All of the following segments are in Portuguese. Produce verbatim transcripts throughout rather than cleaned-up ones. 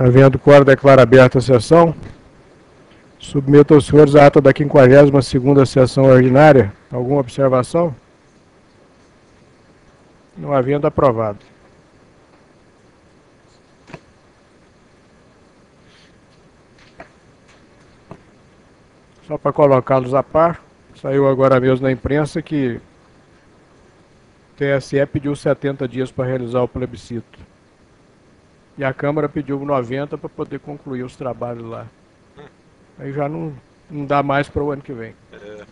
Havendo quórum, declaro aberta a sessão. Submeto aos senhores a ata da quinquagésima segunda sessão ordinária. Alguma observação? Não havendo, aprovado. Só para colocá-los a par, saiu agora mesmo na imprensa que o T S E pediu setenta dias para realizar o plebiscito. E a Câmara pediu noventa para poder concluir os trabalhos lá. Aí já não, não dá mais para o ano que vem. É.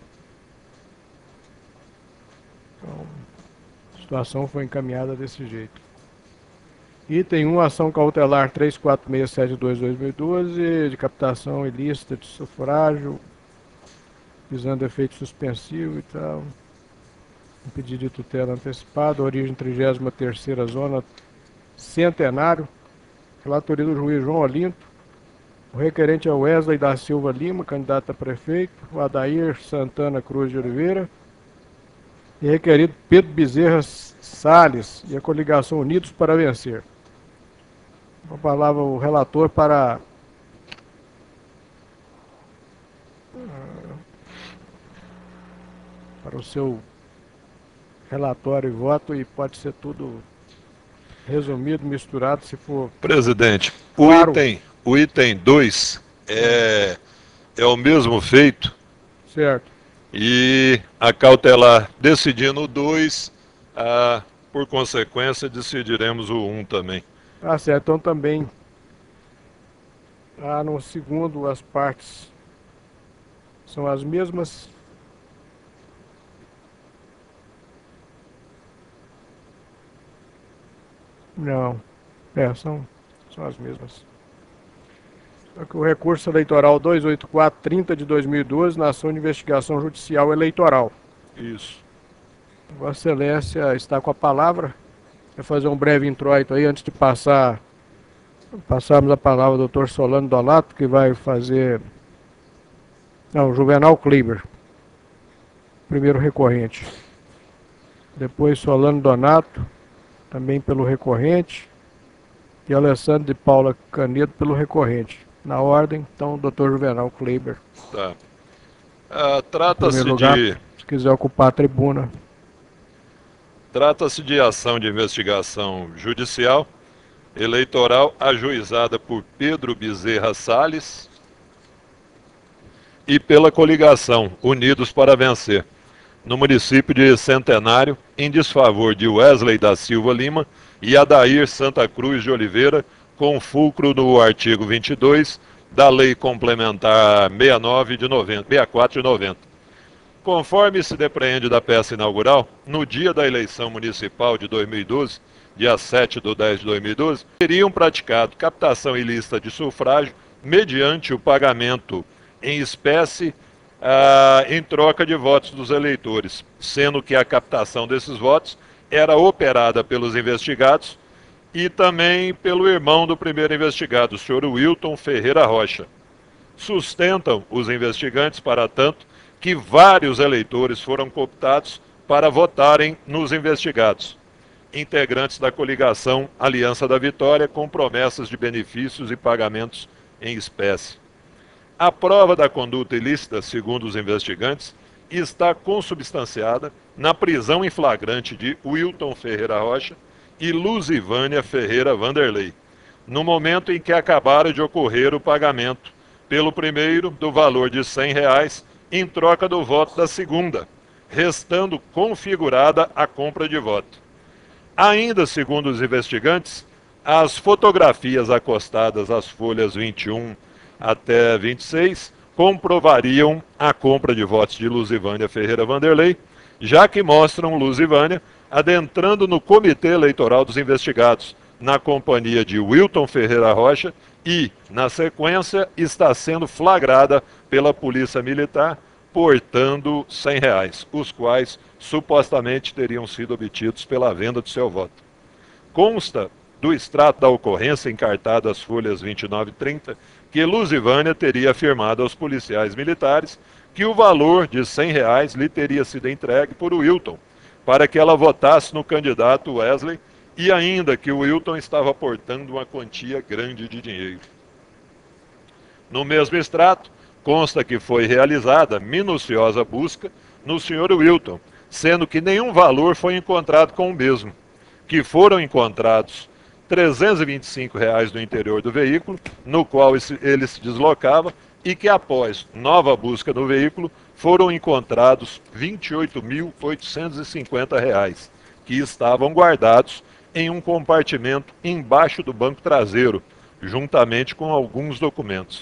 Então, a situação foi encaminhada desse jeito. Item um, ação cautelar três quatro seis sete dois barra dois mil e doze, de captação ilícita de sufrágio, visando efeito suspensivo e tal. Um pedido de tutela antecipada, origem trigésima terceira zona, Centenário. Relatoria do juiz João Olinto. O requerente é o Wesley da Silva Lima, candidato a prefeito. O Adair Santana Cruz de Oliveira. E requerido Pedro Bezerra Salles e a coligação Unidos para Vencer. Com a palavra o relator para para o seu relatório e voto, e pode ser tudo resumido, misturado, se for... Presidente, o claro. item o item dois é, é o mesmo feito. Certo. E a cautelar decidindo o dois, ah, por consequência, decidiremos o um também. Tá certo, então também, ah, no segundo, as partes são as mesmas. Não, é, são, são as mesmas. Só que o recurso eleitoral duzentos e oitenta e quatro trinta de dois mil e doze, na ação de investigação judicial eleitoral. Isso. Vossa Excelência está com a palavra. Quer fazer um breve introito aí antes de passar, passarmos a palavra ao doutor Solano Donato, que vai fazer... Não, Juvenal Kleiber, primeiro recorrente. Depois Solano Donato, também pelo recorrente, e Alessandro de Paula Canedo pelo recorrente. Na ordem, então, doutor Juvenal Kleiber. Tá. Ah, trata-se de... Se quiser ocupar a tribuna. Trata-se de ação de investigação judicial eleitoral ajuizada por Pedro Bezerra Salles e pela coligação Unidos para Vencer, no município de Centenário, em desfavor de Wesley da Silva Lima e Adair Santa Cruz de Oliveira, com fulcro no artigo vinte e dois da Lei Complementar sessenta e nove de noventa, sessenta e quatro de noventa. Conforme se depreende da peça inaugural, no dia da eleição municipal de dois mil e doze, dia sete de dez de dois mil e doze, teriam praticado captação ilícita de sufrágio mediante o pagamento em espécie ah, em troca de votos dos eleitores, sendo que a captação desses votos era operada pelos investigados e também pelo irmão do primeiro investigado, o senhor Wilton Ferreira Rocha. Sustentam os investigantes, para tanto, que vários eleitores foram cooptados para votarem nos investigados, integrantes da coligação Aliança da Vitória, com promessas de benefícios e pagamentos em espécie. A prova da conduta ilícita, segundo os investigantes, está consubstanciada na prisão em flagrante de Wilton Ferreira Rocha e Luzivânia Ferreira Vanderlei, no momento em que acabara de ocorrer o pagamento pelo primeiro do valor de cem reais em troca do voto da segunda, restando configurada a compra de voto. Ainda segundo os investigantes, as fotografias acostadas às folhas vinte e um até vinte e seis comprovariam a compra de votos de Luzivânia Ferreira Vanderlei, já que mostram Luzivânia adentrando no comitê eleitoral dos investigados, na companhia de Wilton Ferreira Rocha, e, na sequência, está sendo flagrada pela Polícia Militar, portando cem reais, os quais supostamente teriam sido obtidos pela venda do seu voto. Consta do extrato da ocorrência encartado às folhas vinte e nove e trinta que Luzivânia teria afirmado aos policiais militares que o valor de cem reais lhe teria sido entregue por Wilton, para que ela votasse no candidato Wesley e ainda que o Wilton estava aportando uma quantia grande de dinheiro. No mesmo extrato, consta que foi realizada minuciosa busca no senhor Wilton, sendo que nenhum valor foi encontrado com o mesmo, que foram encontrados trezentos e vinte e cinco reais no interior do veículo, no qual ele se deslocava, e que após nova busca no veículo, foram encontrados vinte e oito mil oitocentos e cinquenta reais, que estavam guardados em um compartimento embaixo do banco traseiro, juntamente com alguns documentos.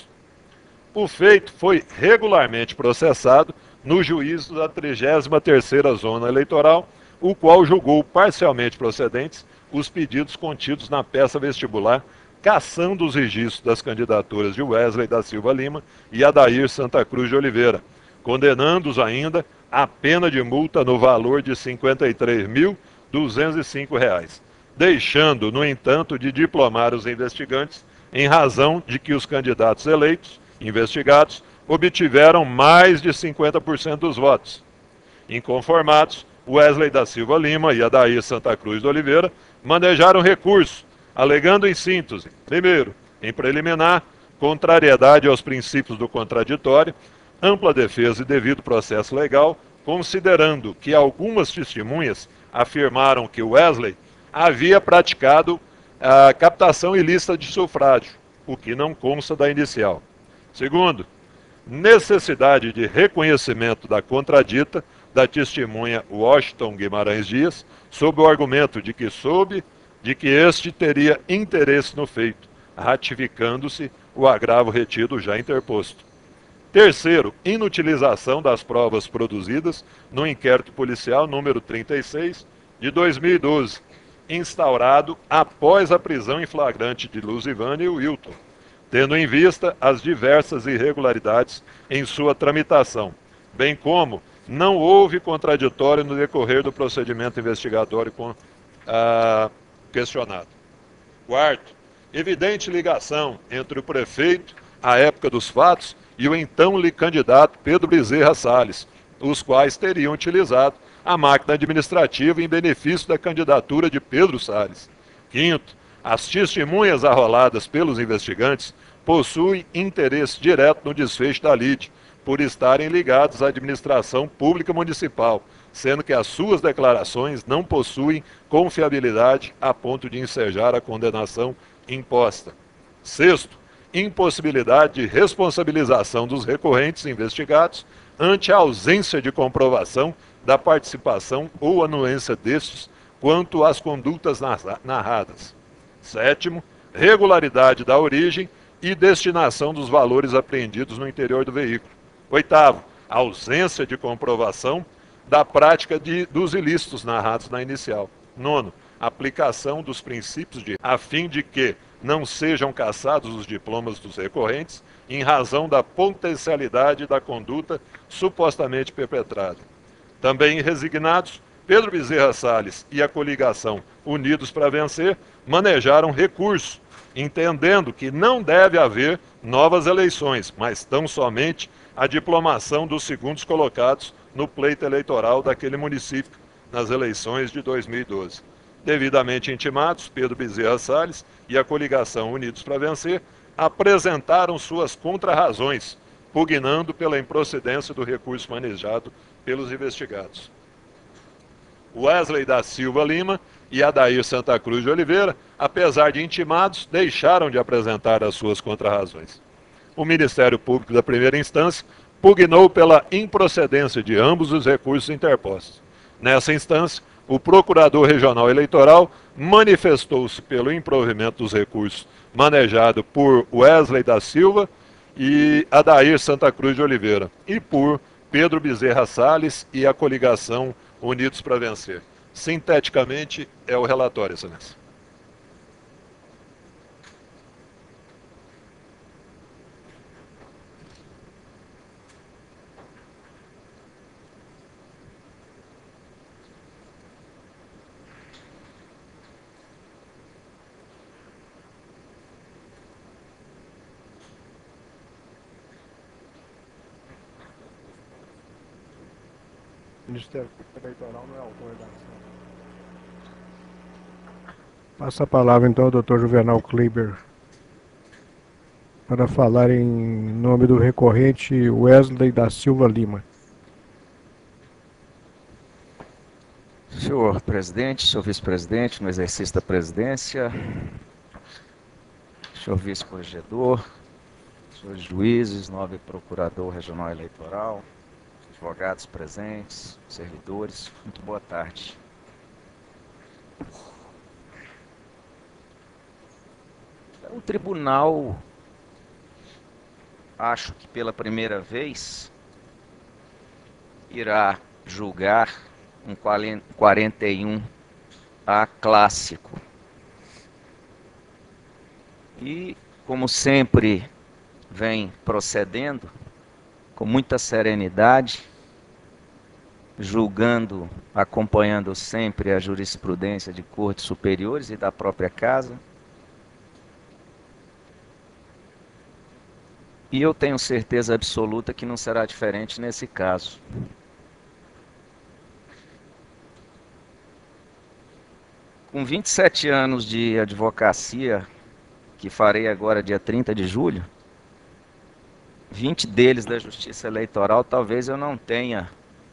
O feito foi regularmente processado no juízo da trigésima terceira Zona Eleitoral, o qual julgou parcialmente procedentes os pedidos contidos na peça vestibular, cassando os registros das candidaturas de Wesley da Silva Lima e Adair Santa Cruz de Oliveira, condenando-os ainda a pena de multa no valor de cinquenta e três mil duzentos e cinco reais, deixando, no entanto, de diplomar os investigantes em razão de que os candidatos eleitos investigados obtiveram mais de cinquenta por cento dos votos. Inconformados, Wesley da Silva Lima e Adair Santa Cruz de Oliveira manejaram recurso, alegando em síntese, primeiro, em preliminar, contrariedade aos princípios do contraditório, ampla defesa e devido processo legal, considerando que algumas testemunhas afirmaram que Wesley havia praticado a captação ilícita de sufrágio, o que não consta da inicial. Segundo, necessidade de reconhecimento da contradita da testemunha Washington Guimarães Dias, sob o argumento de que soube de que este teria interesse no feito, ratificando-se o agravo retido já interposto. Terceiro, inutilização das provas produzidas no inquérito policial número trinta e seis de dois mil e doze, instaurado após a prisão em flagrante de Luzivane e Wilton, tendo em vista as diversas irregularidades em sua tramitação, bem como não houve contraditório no decorrer do procedimento investigatório com, ah, questionado. Quarto, evidente ligação entre o prefeito, à época dos fatos, e o então candidato Pedro Bezerra Salles, os quais teriam utilizado a máquina administrativa em benefício da candidatura de Pedro Salles. Quinto, as testemunhas arroladas pelos investigantes possuem interesse direto no desfecho da lide, por estarem ligados à administração pública municipal, sendo que as suas declarações não possuem confiabilidade a ponto de ensejar a condenação imposta. Sexto, impossibilidade de responsabilização dos recorrentes investigados ante a ausência de comprovação da participação ou anuência destes quanto às condutas narradas. Sétimo, regularidade da origem e destinação dos valores apreendidos no interior do veículo. Oitavo, ausência de comprovação da prática de, dos ilícitos narrados na inicial. Nono, aplicação dos princípios de a fim de que não sejam cassados os diplomas dos recorrentes em razão da potencialidade da conduta supostamente perpetrada. Também resignados, Pedro Bezerra Salles e a coligação Unidos para Vencer manejaram recurso, entendendo que não deve haver novas eleições, mas tão somente a diplomação dos segundos colocados no pleito eleitoral daquele município nas eleições de dois mil e doze. Devidamente intimados, Pedro Bezerra Salles e a coligação Unidos para Vencer apresentaram suas contrarrazões, pugnando pela improcedência do recurso manejado pelos investigados. Wesley da Silva Lima e Adair Santa Cruz de Oliveira, apesar de intimados, deixaram de apresentar as suas contrarrazões. O Ministério Público da primeira instância pugnou pela improcedência de ambos os recursos interpostos. Nessa instância, o Procurador Regional Eleitoral manifestou-se pelo improvimento dos recursos manejado por Wesley da Silva e Adair Santa Cruz de Oliveira e por Pedro Bezerra Salles e a coligação Unidos para Vencer. Sinteticamente, é o relatório, Excelência. O Ministério Público Eleitoral não é autor da ação. Passa a palavra então ao doutor Juvenal Kleber para falar em nome do recorrente Wesley da Silva Lima. Senhor presidente, senhor vice-presidente, no exercício da presidência, senhor vice-corregedor, senhores juízes, nobre procurador regional eleitoral, advogados presentes, servidores, muito boa tarde. O tribunal, acho que pela primeira vez, irá julgar um quarenta e um A clássico. E, como sempre vem procedendo, com muita serenidade, julgando, acompanhando sempre a jurisprudência de cortes superiores e da própria casa. E eu tenho certeza absoluta que não será diferente nesse caso. Com vinte e sete anos de advocacia, que farei agora dia trinta de julho, vinte deles da Justiça Eleitoral, talvez eu não tenha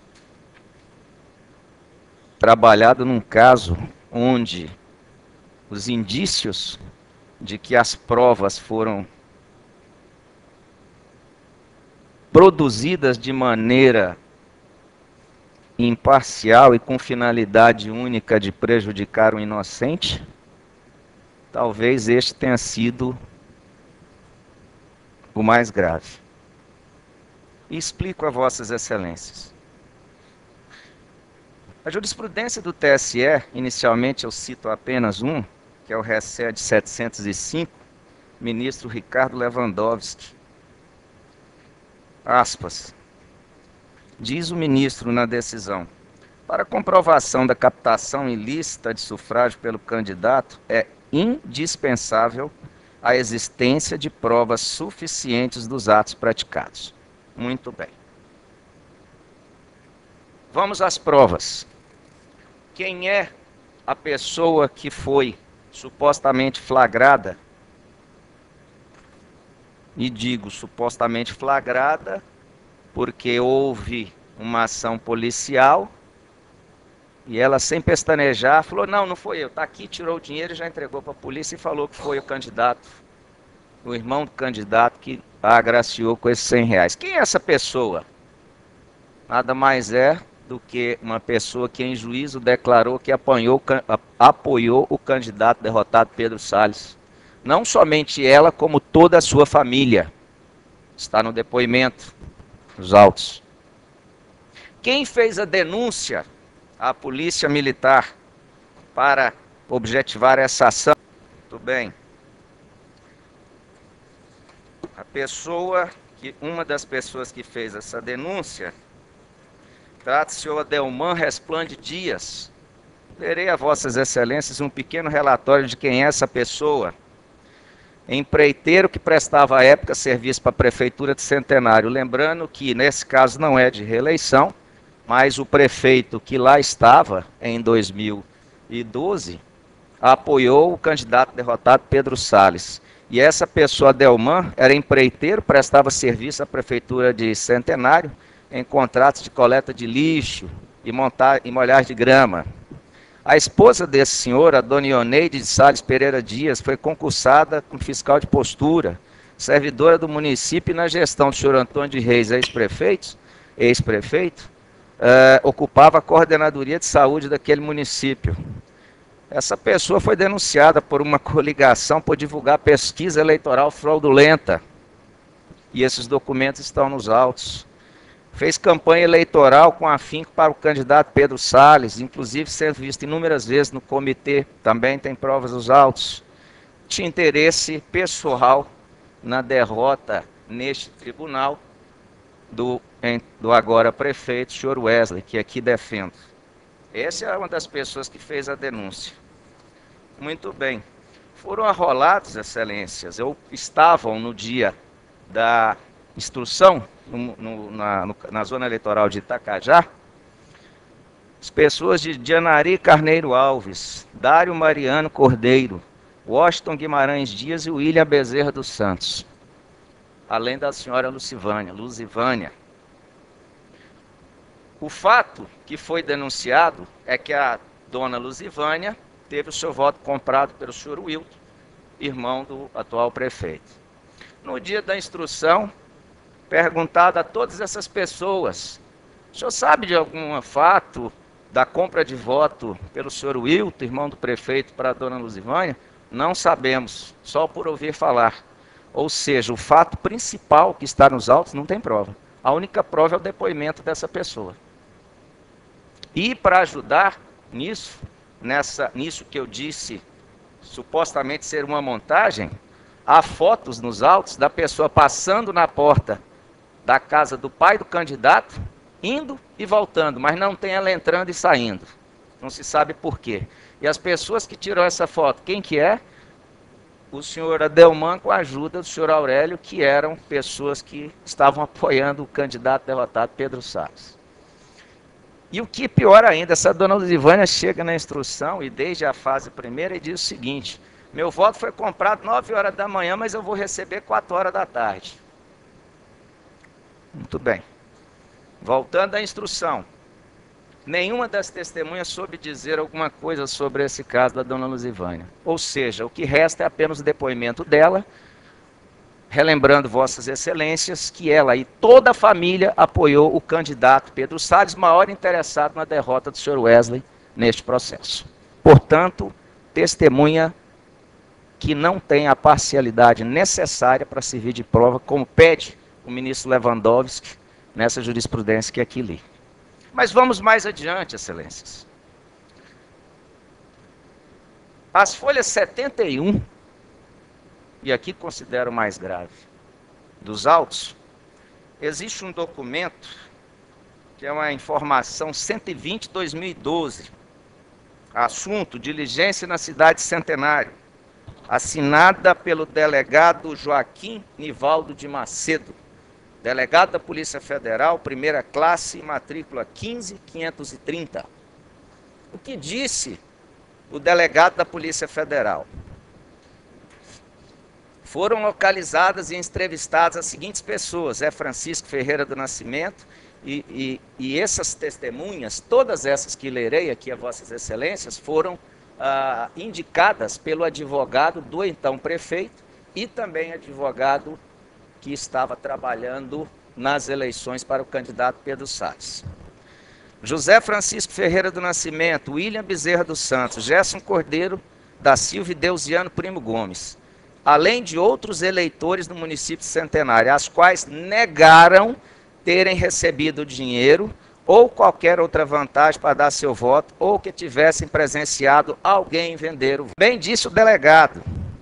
trabalhado num caso onde os indícios de que as provas foram produzidas de maneira imparcial e com finalidade única de prejudicar o inocente, talvez este tenha sido o mais grave. E explico a vossas excelências. A jurisprudência do T S E, inicialmente eu cito apenas um, que é o Reced setecentos e cinco, ministro Ricardo Lewandowski. Aspas. Diz o ministro na decisão: para comprovação da captação ilícita de sufrágio pelo candidato, é indispensável a existência de provas suficientes dos atos praticados. Muito bem. Vamos às provas. Quem é a pessoa que foi supostamente flagrada? E digo supostamente flagrada porque houve uma ação policial e ela, sem pestanejar, falou: não, não foi eu, está aqui, tirou o dinheiro e já entregou para a polícia e falou que foi o candidato, o irmão do candidato que a agraciou com esses cem reais. Quem é essa pessoa? Nada mais é do que uma pessoa que em juízo declarou que apanhou, apoiou o candidato derrotado Pedro Salles. Não somente ela, como toda a sua família. Está no depoimento, nos autos. Quem fez a denúncia à Polícia Militar para objetivar essa ação? Muito bem. A pessoa, que, uma das pessoas que fez essa denúncia, trata-se o Adelman Resplande Dias. Lerei a vossas excelências um pequeno relatório de quem é essa pessoa. Empreiteiro que prestava à época serviço para a Prefeitura de Centenário. Lembrando que nesse caso não é de reeleição, mas o prefeito que lá estava em dois mil e doze apoiou o candidato derrotado Pedro Salles. E essa pessoa, Adelman, era empreiteiro, prestava serviço à Prefeitura de Centenário em contratos de coleta de lixo e, montar, e molhagem de grama. A esposa desse senhor, a dona Ioneide de Salles Pereira Dias, foi concursada como fiscal de postura, servidora do município e na gestão do senhor Antônio de Reis, ex-prefeito, ex-prefeito, eh, ocupava a coordenadoria de saúde daquele município. Essa pessoa foi denunciada por uma coligação por divulgar pesquisa eleitoral fraudulenta. E esses documentos estão nos autos. Fez campanha eleitoral com afinco para o candidato Pedro Salles, inclusive sendo visto inúmeras vezes no comitê, também tem provas dos autos. Tinha interesse pessoal na derrota neste tribunal do, em, do agora prefeito, senhor Wesley, que aqui defendo. Essa é uma das pessoas que fez a denúncia. Muito bem. Foram arrolados, excelências, ou estavam no dia da instrução, no, no, na, no, na zona eleitoral de Itacajá, As pessoas de Dianari Carneiro Alves, Dário Mariano Cordeiro, Washington Guimarães Dias e William Bezerra dos Santos. Além da senhora Lucivânia, Luzivânia. O fato que foi denunciado é que a dona Luzivânia teve o seu voto comprado pelo senhor Wilton, irmão do atual prefeito. No dia da instrução, perguntado a todas essas pessoas, o senhor sabe de algum fato da compra de voto pelo senhor Wilton, irmão do prefeito, para a dona Luzivânia? Não sabemos, só por ouvir falar. Ou seja, o fato principal que está nos autos não tem prova. A única prova é o depoimento dessa pessoa. E para ajudar nisso, nessa, nisso que eu disse, supostamente ser uma montagem, há fotos nos autos da pessoa passando na porta da casa do pai do candidato, indo e voltando, mas não tem ela entrando e saindo. Não se sabe por quê. E as pessoas que tiram essa foto, quem que é? O senhor Adelman com a ajuda do senhor Aurélio, que eram pessoas que estavam apoiando o candidato derrotado Pedro Salles. E o que pior ainda, essa dona Luzivânia chega na instrução e desde a fase primeira e diz o seguinte: meu voto foi comprado nove horas da manhã, mas eu vou receber quatro horas da tarde. Muito bem. Voltando à instrução, nenhuma das testemunhas soube dizer alguma coisa sobre esse caso da dona Luzivânia. Ou seja, o que resta é apenas o depoimento dela, relembrando vossas excelências que ela e toda a família apoiou o candidato Pedro Salles, maior interessado na derrota do senhor Wesley neste processo. Portanto, testemunha que não tem a parcialidade necessária para servir de prova, como pede o ministro Lewandowski nessa jurisprudência que aqui li. Mas vamos mais adiante, excelências. As folhas setenta e um, e aqui considero mais grave, dos autos, existe um documento que é uma informação cento e vinte barra dois mil e doze, assunto, diligência na cidade Centenário, assinada pelo delegado Joaquim Nivaldo de Macedo, delegado da Polícia Federal, primeira classe, matrícula quinze mil quinhentos e trinta. O que disse o delegado da Polícia Federal? Foram localizadas e entrevistadas as seguintes pessoas: Zé Francisco Ferreira do Nascimento, e, e, e essas testemunhas, todas essas que lerei aqui a vossas excelências, foram ah, indicadas pelo advogado do então prefeito e também advogado que estava trabalhando nas eleições para o candidato Pedro Salles. José Francisco Ferreira do Nascimento, William Bezerra dos Santos, Gerson Cordeiro da Silva e Deusiano Primo Gomes, além de outros eleitores do município de Centenário, as quais negaram terem recebido dinheiro ou qualquer outra vantagem para dar seu voto, ou que tivessem presenciado alguém vender o voto. Bem disse o delegado.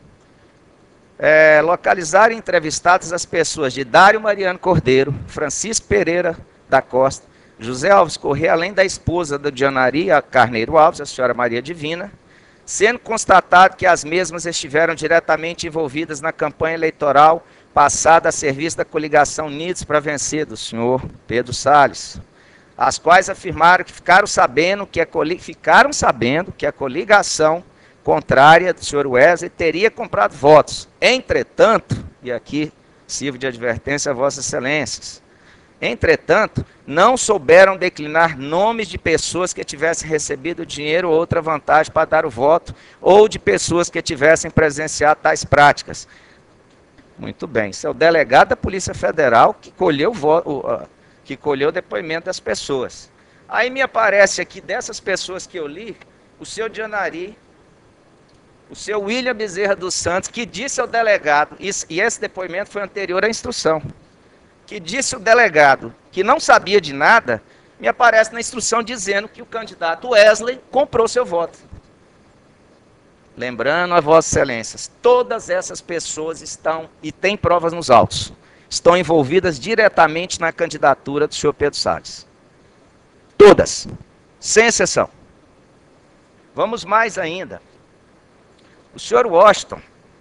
É, localizaram e entrevistadas as pessoas de Dário Mariano Cordeiro, Francisco Pereira da Costa, José Alves Corrêa, além da esposa do Dianari Carneiro Alves, a senhora Maria Divina, sendo constatado que as mesmas estiveram diretamente envolvidas na campanha eleitoral passada a serviço da coligação Unidos para Vencer, do senhor Pedro Salles, as quais afirmaram que ficaram sabendo que a, coli ficaram sabendo que a coligação contrária do senhor Wesley teria comprado votos. Entretanto, e aqui sirvo de advertência a vossas excelências, entretanto, não souberam declinar nomes de pessoas que tivessem recebido dinheiro ou outra vantagem para dar o voto, ou de pessoas que tivessem presenciado tais práticas. Muito bem, isso é o delegado da Polícia Federal que colheu o, voto, que colheu o depoimento das pessoas. Aí me aparece aqui, dessas pessoas que eu li, o seu Dianari, o seu William Bezerra dos Santos, que disse ao delegado, e esse depoimento foi anterior à instrução, que disse ao delegado que não sabia de nada, me aparece na instrução dizendo que o candidato Wesley comprou seu voto. Lembrando a vossas excelências, todas essas pessoas estão, e têm provas nos autos, estão envolvidas diretamente na candidatura do senhor Pedro Salles. Todas, sem exceção. Vamos mais ainda. O senhor Washington,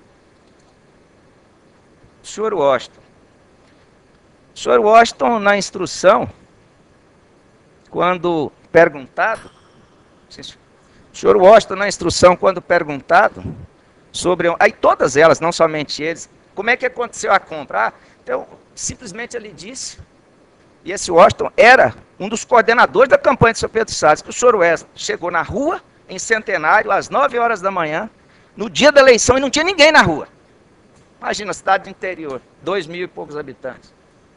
o senhor Washington, o senhor Washington, na instrução, quando perguntado, Sim, senhor. O senhor Washington, na instrução, quando perguntado sobre... Aí todas elas, não somente eles, como é que aconteceu a compra? Ah, então, simplesmente ele disse, e esse Washington era um dos coordenadores da campanha de senhor Pedro Salles, que o senhor Wesley chegou na rua, em Centenário, às nove horas da manhã, no dia da eleição, e não tinha ninguém na rua. Imagina, cidade do interior, dois mil e poucos habitantes.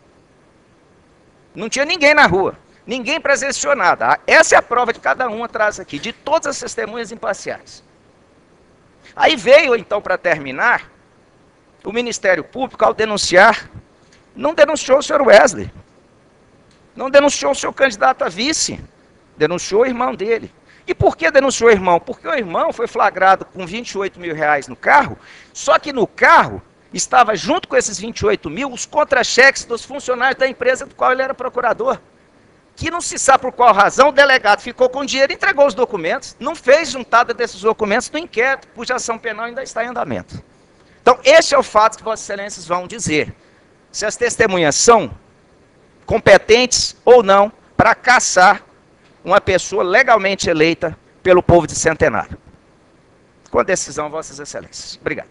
Não tinha ninguém na rua, ninguém presenciou nada. Essa é a prova de cada um atrás aqui, de todas as testemunhas imparciais. Aí veio, então, para terminar, o Ministério Público, ao denunciar, não denunciou o senhor Wesley, não denunciou o seu candidato a vice, denunciou o irmão dele. E por que denunciou o irmão? Porque o irmão foi flagrado com vinte e oito mil reais no carro, só que no carro estava junto com esses vinte e oito mil os contra-cheques dos funcionários da empresa do qual ele era procurador. Que não se sabe por qual razão o delegado ficou com o dinheiro e entregou os documentos, não fez juntada desses documentos no inquérito, cuja ação penal ainda está em andamento. Então, este é o fato que Vossas Excelências vão dizer. Se as testemunhas são competentes ou não para caçar uma pessoa legalmente eleita pelo povo de Centenário. Com a decisão, Vossas Excelências. Obrigado.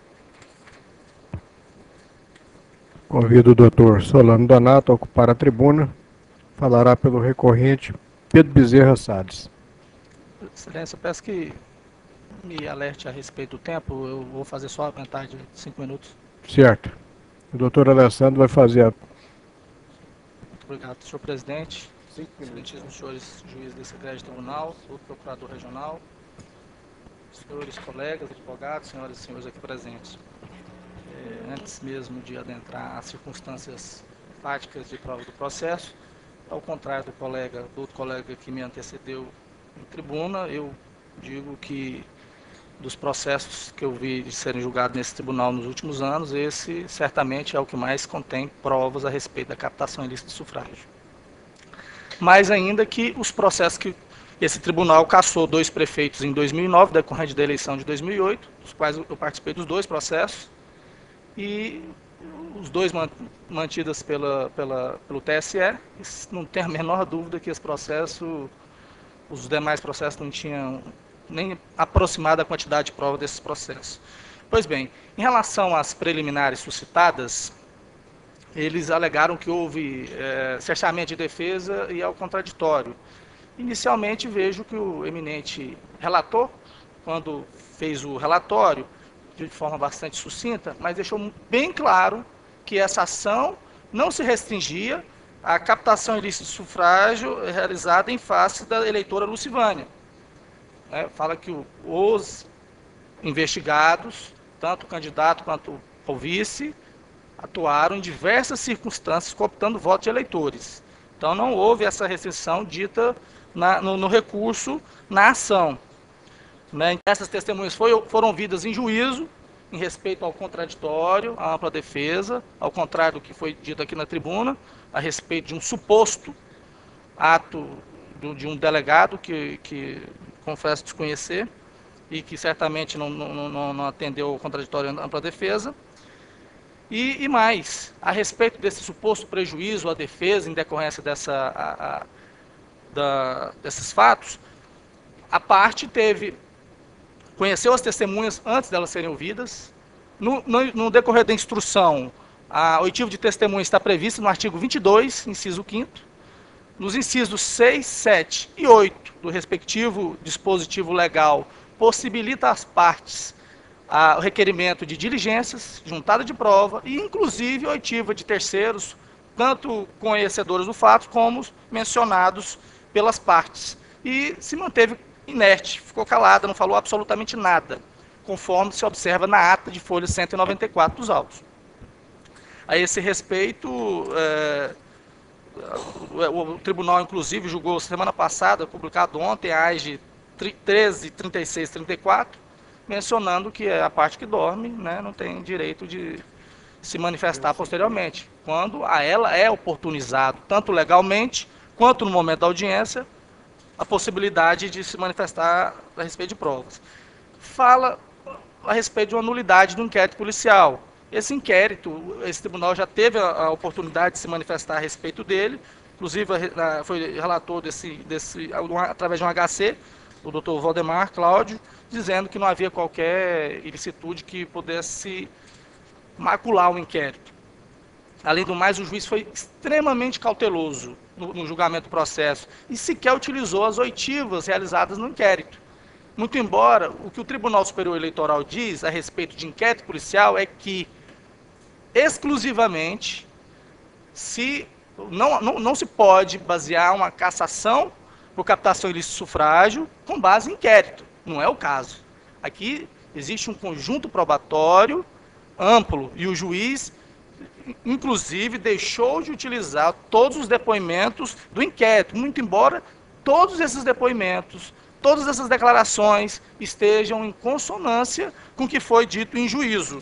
Convido o doutor Solano Donato a ocupar a tribuna. Falará pelo recorrente Pedro Bezerra Salles. Excelência, eu peço que me alerte a respeito do tempo. Eu vou fazer só a vantagem de cinco minutos. Certo. O doutor Alessandro vai fazer a... Muito obrigado, senhor presidente. Excelentíssimos senhores juízes desse grande tribunal, senhor procurador regional, senhores colegas, advogados, senhoras e senhores aqui presentes. É, antes mesmo de adentrar as circunstâncias fáticas de prova do processo, ao contrário do colega, do outro colega que me antecedeu em tribuna, eu digo que dos processos que eu vi de serem julgados nesse tribunal nos últimos anos, esse certamente é o que mais contém provas a respeito da captação ilícita de sufrágio. Mais ainda que os processos que esse tribunal cassou dois prefeitos em dois mil e nove, decorrente da eleição de dois mil e oito, dos quais eu participei dos dois processos, e os dois mantidos pela, pela, pelo T S E, não tem a menor dúvida que esse processo, os demais processos não tinham nem aproximado a quantidade de prova desses processos. Pois bem, em relação às preliminares suscitadas, eles alegaram que houve é, cerceamento de defesa e ao contraditório. Inicialmente vejo que o eminente relator, quando fez o relatório, de forma bastante sucinta, mas deixou bem claro que essa ação não se restringia à captação ilícita de sufrágio realizada em face da eleitora Lucivânia. É, fala que o, os investigados, tanto o candidato quanto o vice, atuaram em diversas circunstâncias cooptando votos de eleitores. Então não houve essa restrição dita na, no, no recurso, na ação. Né? Essas testemunhas foi, foram ouvidas em juízo, em respeito ao contraditório, à ampla defesa, ao contrário do que foi dito aqui na tribuna, a respeito de um suposto ato do, de um delegado que, que confesso desconhecer, e que certamente não, não, não, não atendeu ao contraditório à ampla defesa. E, e mais, a respeito desse suposto prejuízo à defesa em decorrência dessa, a, a, da, desses fatos, a parte teve, conheceu as testemunhas antes delas serem ouvidas. No, no, no decorrer da instrução, a oitiva de testemunha está prevista no artigo vinte e dois, inciso quinto, nos incisos seis, sete e oito do respectivo dispositivo legal, possibilita às partes a, o requerimento de diligências, juntada de prova e, inclusive, oitiva de terceiros, tanto conhecedores do fato como mencionados pelas partes. E se manteve inerte, ficou calada, não falou absolutamente nada, conforme se observa na ata de folha cento e noventa e quatro dos autos. A esse respeito, é, o, o tribunal, inclusive, julgou semana passada, publicado ontem, a A I G treze, trinta e seis, trinta e quatro, mencionando que a parte que dorme, né, não tem direito de se manifestar posteriormente, quando a ela é oportunizado, tanto legalmente, quanto no momento da audiência, a possibilidade de se manifestar a respeito de provas. Fala a respeito de uma nulidade do inquérito policial. Esse inquérito, esse tribunal já teve a, a oportunidade de se manifestar a respeito dele, inclusive a, a, foi relator desse, desse, através de um H C, o doutor Valdemar Cláudio, dizendo que não havia qualquer ilicitude que pudesse macular o inquérito. Além do mais, o juiz foi extremamente cauteloso no, no julgamento do processo e sequer utilizou as oitivas realizadas no inquérito. Muito embora o que o Tribunal Superior Eleitoral diz a respeito de inquérito policial é que, exclusivamente, se, não, não, não se pode basear uma cassação por captação ilícita de sufrágio com base em inquérito. Não é o caso. Aqui existe um conjunto probatório amplo e o juiz, inclusive, deixou de utilizar todos os depoimentos do inquérito, muito embora todos esses depoimentos, todas essas declarações estejam em consonância com o que foi dito em juízo.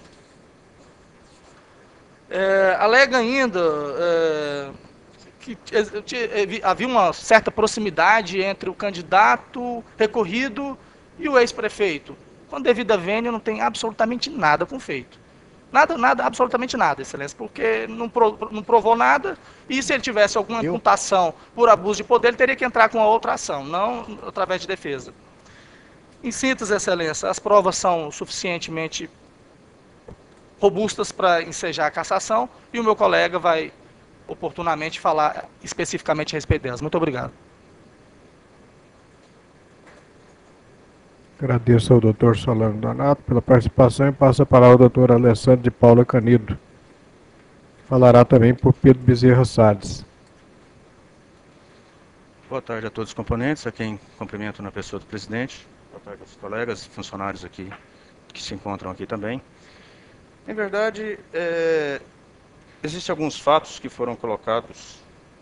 É, alega ainda é, que havia uma certa proximidade entre o candidato recorrido e o ex-prefeito. Com devida vênia, não tem absolutamente nada com feito. Nada, nada, absolutamente nada, excelência, porque não, pro, não provou nada, e se ele tivesse alguma Eu? imputação por abuso de poder, ele teria que entrar com uma outra ação, não através de defesa. Em síntese, excelência, as provas são suficientemente robustas para ensejar a cassação, e o meu colega vai oportunamente falar especificamente a respeito delas. Muito obrigado. Agradeço ao doutor Solano Donato pela participação e passo a palavra ao doutor Alessandro de Paula Canido. Falará também por Pedro Bezerra Salles. Boa tarde a todos os componentes, a quem cumprimento na pessoa do presidente. Boa tarde aos colegas e funcionários aqui que se encontram aqui também. Em verdade, é, existem alguns fatos que foram colocados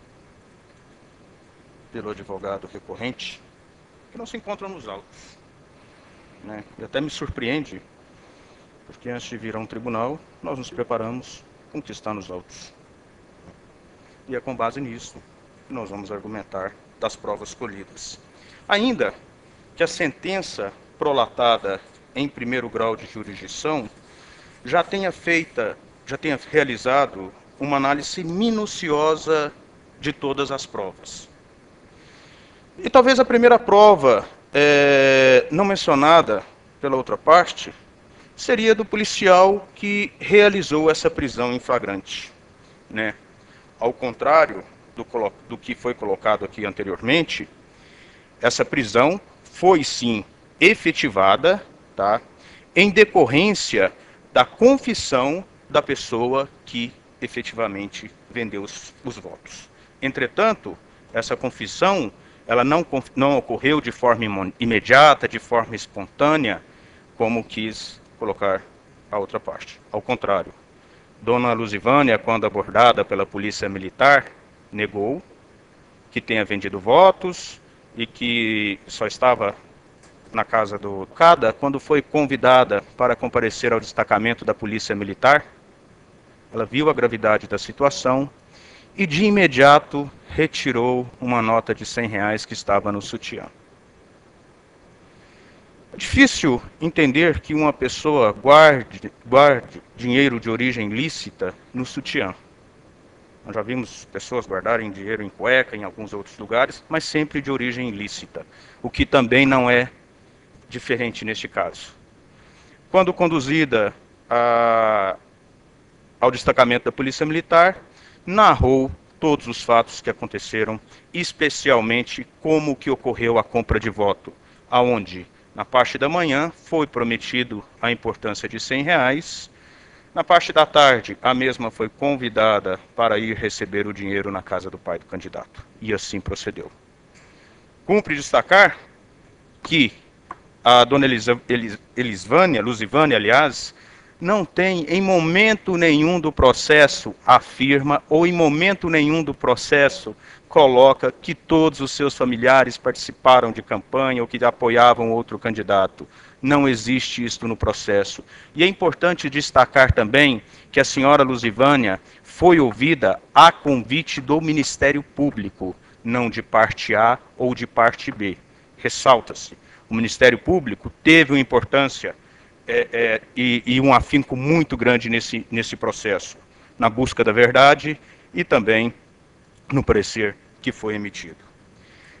pelo advogado recorrente que não se encontram nos autos. Né? E até me surpreende, porque antes de vir a um tribunal, nós nos preparamos com o que está nos autos. E é com base nisso que nós vamos argumentar das provas colhidas. Ainda que a sentença prolatada em primeiro grau de jurisdição já tenha feita, já tenha realizado uma análise minuciosa de todas as provas. E talvez a primeira prova É, não mencionada pela outra parte, seria do policial que realizou essa prisão em flagrante. Né? Ao contrário do, do que foi colocado aqui anteriormente, essa prisão foi sim efetivada, tá? Em decorrência da confissão da pessoa que efetivamente vendeu os, os votos. Entretanto, essa confissão ela não, não ocorreu de forma imediata, de forma espontânea, como quis colocar a outra parte. Ao contrário, Dona Luzivânia, quando abordada pela polícia militar, negou que tenha vendido votos e que só estava na casa do Cada. Quando foi convidada para comparecer ao destacamento da polícia militar, ela viu a gravidade da situação e de imediato retirou uma nota de cem reais que estava no sutiã. É difícil entender que uma pessoa guarde, guarde dinheiro de origem lícita no sutiã. Nós já vimos pessoas guardarem dinheiro em cueca, em alguns outros lugares, mas sempre de origem ilícita, o que também não é diferente neste caso. Quando conduzida a, ao destacamento da Polícia Militar, narrou todos os fatos que aconteceram, especialmente como que ocorreu a compra de voto, aonde, na parte da manhã, foi prometido a importância de cem reais, na parte da tarde, a mesma foi convidada para ir receber o dinheiro na casa do pai do candidato, e assim procedeu. Cumpre destacar que a dona Elisa, Elis, Elisvânia, Luzivânia, aliás, não tem em momento nenhum do processo afirma ou em momento nenhum do processo coloca que todos os seus familiares participaram de campanha ou que apoiavam outro candidato. Não existe isto no processo. E é importante destacar também que a senhora Luzivânia foi ouvida a convite do Ministério Público, não de parte A ou de parte B. Ressalta-se, o Ministério Público teve uma importância É, é, e, e um afinco muito grande nesse, nesse processo, na busca da verdade e também no parecer que foi emitido.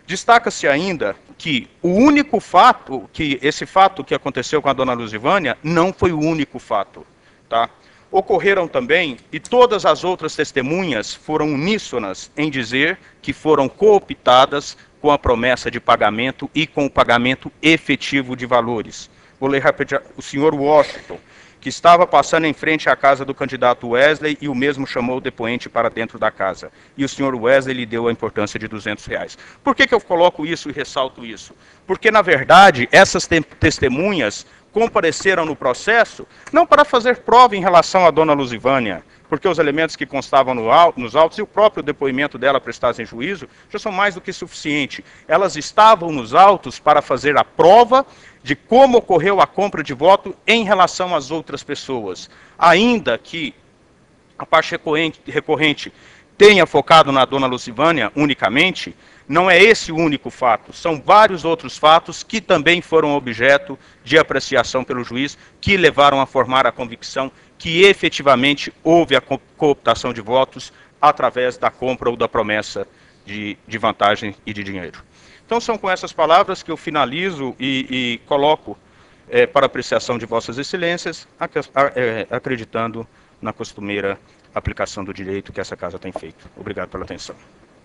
Destaca-se ainda que o único fato, que esse fato que aconteceu com a dona Luzivânia, não foi o único fato, tá? Ocorreram também, e todas as outras testemunhas foram uníssonas em dizer que foram cooptadas com a promessa de pagamento e com o pagamento efetivo de valores. Vou ler rapidinho. O senhor Washington, que estava passando em frente à casa do candidato Wesley e o mesmo chamou o depoente para dentro da casa. E o senhor Wesley lhe deu a importância de duzentos reais. Por que que eu coloco isso e ressalto isso? Porque, na verdade, essas te testemunhas compareceram no processo não para fazer prova em relação à dona Luzivânia, porque os elementos que constavam no, nos autos e o próprio depoimento dela prestados em juízo já são mais do que suficiente. Elas estavam nos autos para fazer a prova de como ocorreu a compra de voto em relação às outras pessoas. Ainda que a parte recorrente, recorrente tenha focado na dona Luzivânia unicamente, não é esse o único fato. São vários outros fatos que também foram objeto de apreciação pelo juiz, que levaram a formar a convicção que efetivamente houve a cooptação de votos através da compra ou da promessa de, de vantagem e de dinheiro. Então são com essas palavras que eu finalizo e, e coloco é, para apreciação de vossas excelências, ac é, acreditando na costumeira aplicação do direito que essa casa tem feito. Obrigado pela atenção.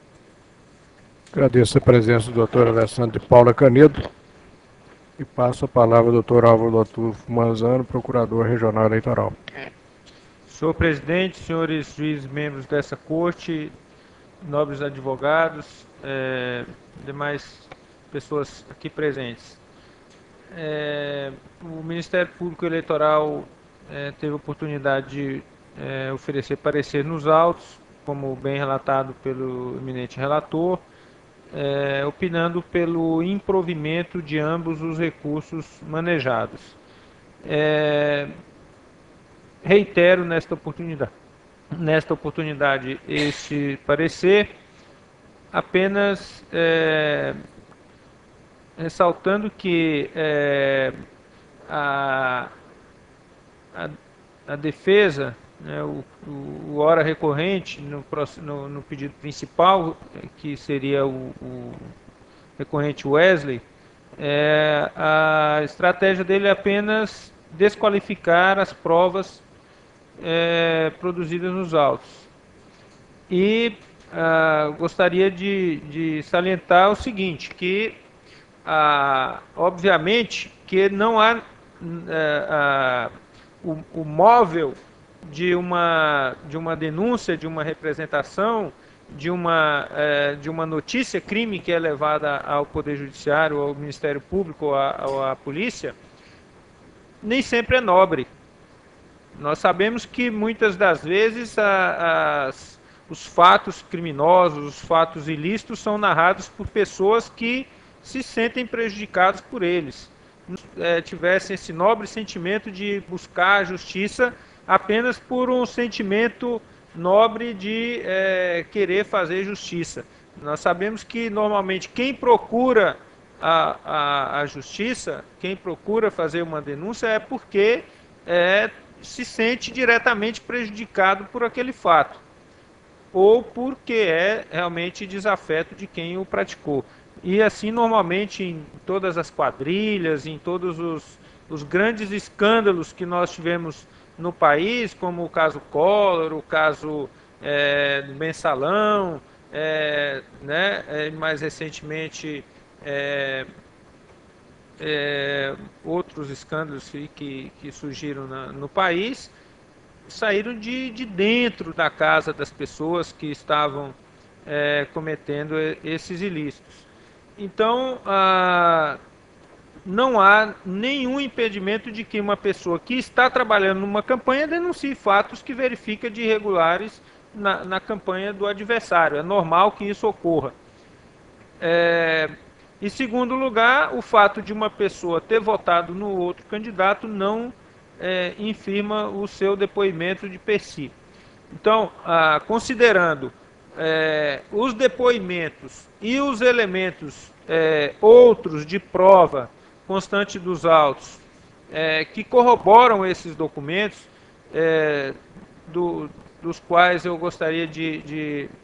Agradeço a presença do doutor Alessandro de Paula Canedo e passo a palavra ao doutor Álvaro Lotufo Manzano, procurador regional eleitoral. Senhor presidente, senhores juízes, membros dessa corte, nobres advogados, é, demais pessoas aqui presentes. É, o Ministério Público Eleitoral é, teve a oportunidade de é, oferecer parecer nos autos, como bem relatado pelo eminente relator, é, opinando pelo improvimento de ambos os recursos manejados. É, reitero nesta oportunidade, nesta oportunidade este parecer, apenas é, ressaltando que é, a, a, a defesa, né, o, o hora recorrente no, no, no pedido principal, que seria o, o recorrente Wesley, é, a estratégia dele é apenas desqualificar as provas é, produzidas nos autos. E ah, gostaria de, de salientar o seguinte, que ah, obviamente que não há ah, o, o móvel de uma, de uma denúncia, de uma representação, de uma, eh, de uma notícia crime que é levada ao Poder Judiciário, ao Ministério Público, ou à, ou à Polícia, nem sempre é nobre. Nós sabemos que muitas das vezes a, as, os fatos criminosos, os fatos ilícitos são narrados por pessoas que se sentem prejudicados por eles. É, tivessem esse nobre sentimento de buscar a justiça apenas por um sentimento nobre de é, querer fazer justiça. Nós sabemos que normalmente quem procura a, a, a justiça, quem procura fazer uma denúncia é porque é, se sente diretamente prejudicado por aquele fato, ou porque é realmente desafeto de quem o praticou. E assim, normalmente, em todas as quadrilhas, em todos os, os grandes escândalos que nós tivemos no país, como o caso Collor, o caso é, do Mensalão, é, né, é, mais recentemente é, é, outros escândalos que, que surgiram na, no país, saíram de, de dentro da casa das pessoas que estavam é, cometendo esses ilícitos. Então, a, não há nenhum impedimento de que uma pessoa que está trabalhando numa campanha denuncie fatos que verifica de irregulares na, na campanha do adversário. É normal que isso ocorra. É, em segundo lugar, o fato de uma pessoa ter votado no outro candidato não é, infirma o seu depoimento de per si. Então, ah, considerando é, os depoimentos e os elementos é, outros de prova constante dos autos, é, que corroboram esses documentos, é, do, dos quais eu gostaria de, de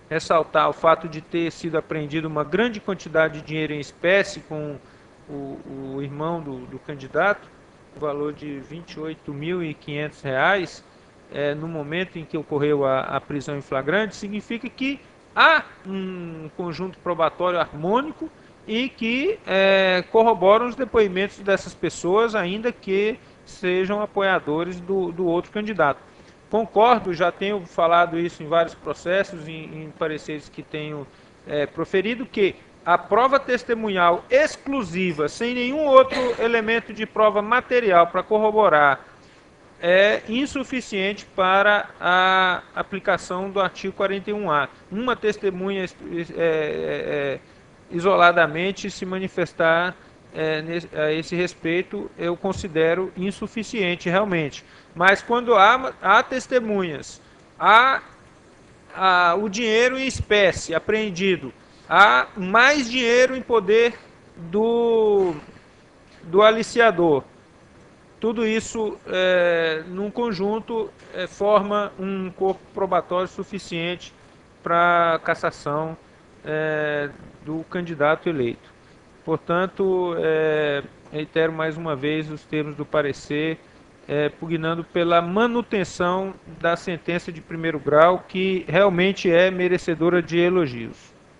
ressaltar o fato de ter sido apreendido uma grande quantidade de dinheiro em espécie com o, o irmão do, do candidato, o valor de vinte e oito mil e quinhentos reais, é, no momento em que ocorreu a, a prisão em flagrante, significa que há um conjunto probatório harmônico e que é, corroboram os depoimentos dessas pessoas, ainda que sejam apoiadores do, do outro candidato. Concordo, já tenho falado isso em vários processos, em, em pareceres que tenho é, proferido, que a prova testemunhal exclusiva, sem nenhum outro elemento de prova material para corroborar, é insuficiente para a aplicação do artigo quarenta e um A. Uma testemunha é, é, isoladamente se manifestar é, nesse, a esse respeito, eu considero insuficiente realmente. Mas quando há, há testemunhas, há, há o dinheiro em espécie apreendido, há mais dinheiro em poder do, do aliciador, tudo isso, é, num conjunto, é, forma um corpo probatório suficiente para a cassação é, do candidato eleito. Portanto, é, reitero mais uma vez os termos do parecer, é, pugnando pela manutenção da sentença de primeiro grau, que realmente é merecedora de elogios.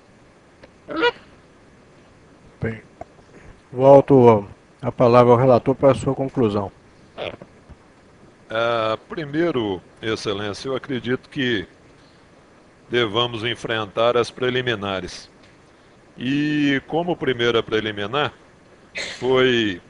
Bem, volto a palavra ao relator para a sua conclusão. É, primeiro, Excelência, eu acredito que devamos enfrentar as preliminares. E como primeira preliminar foi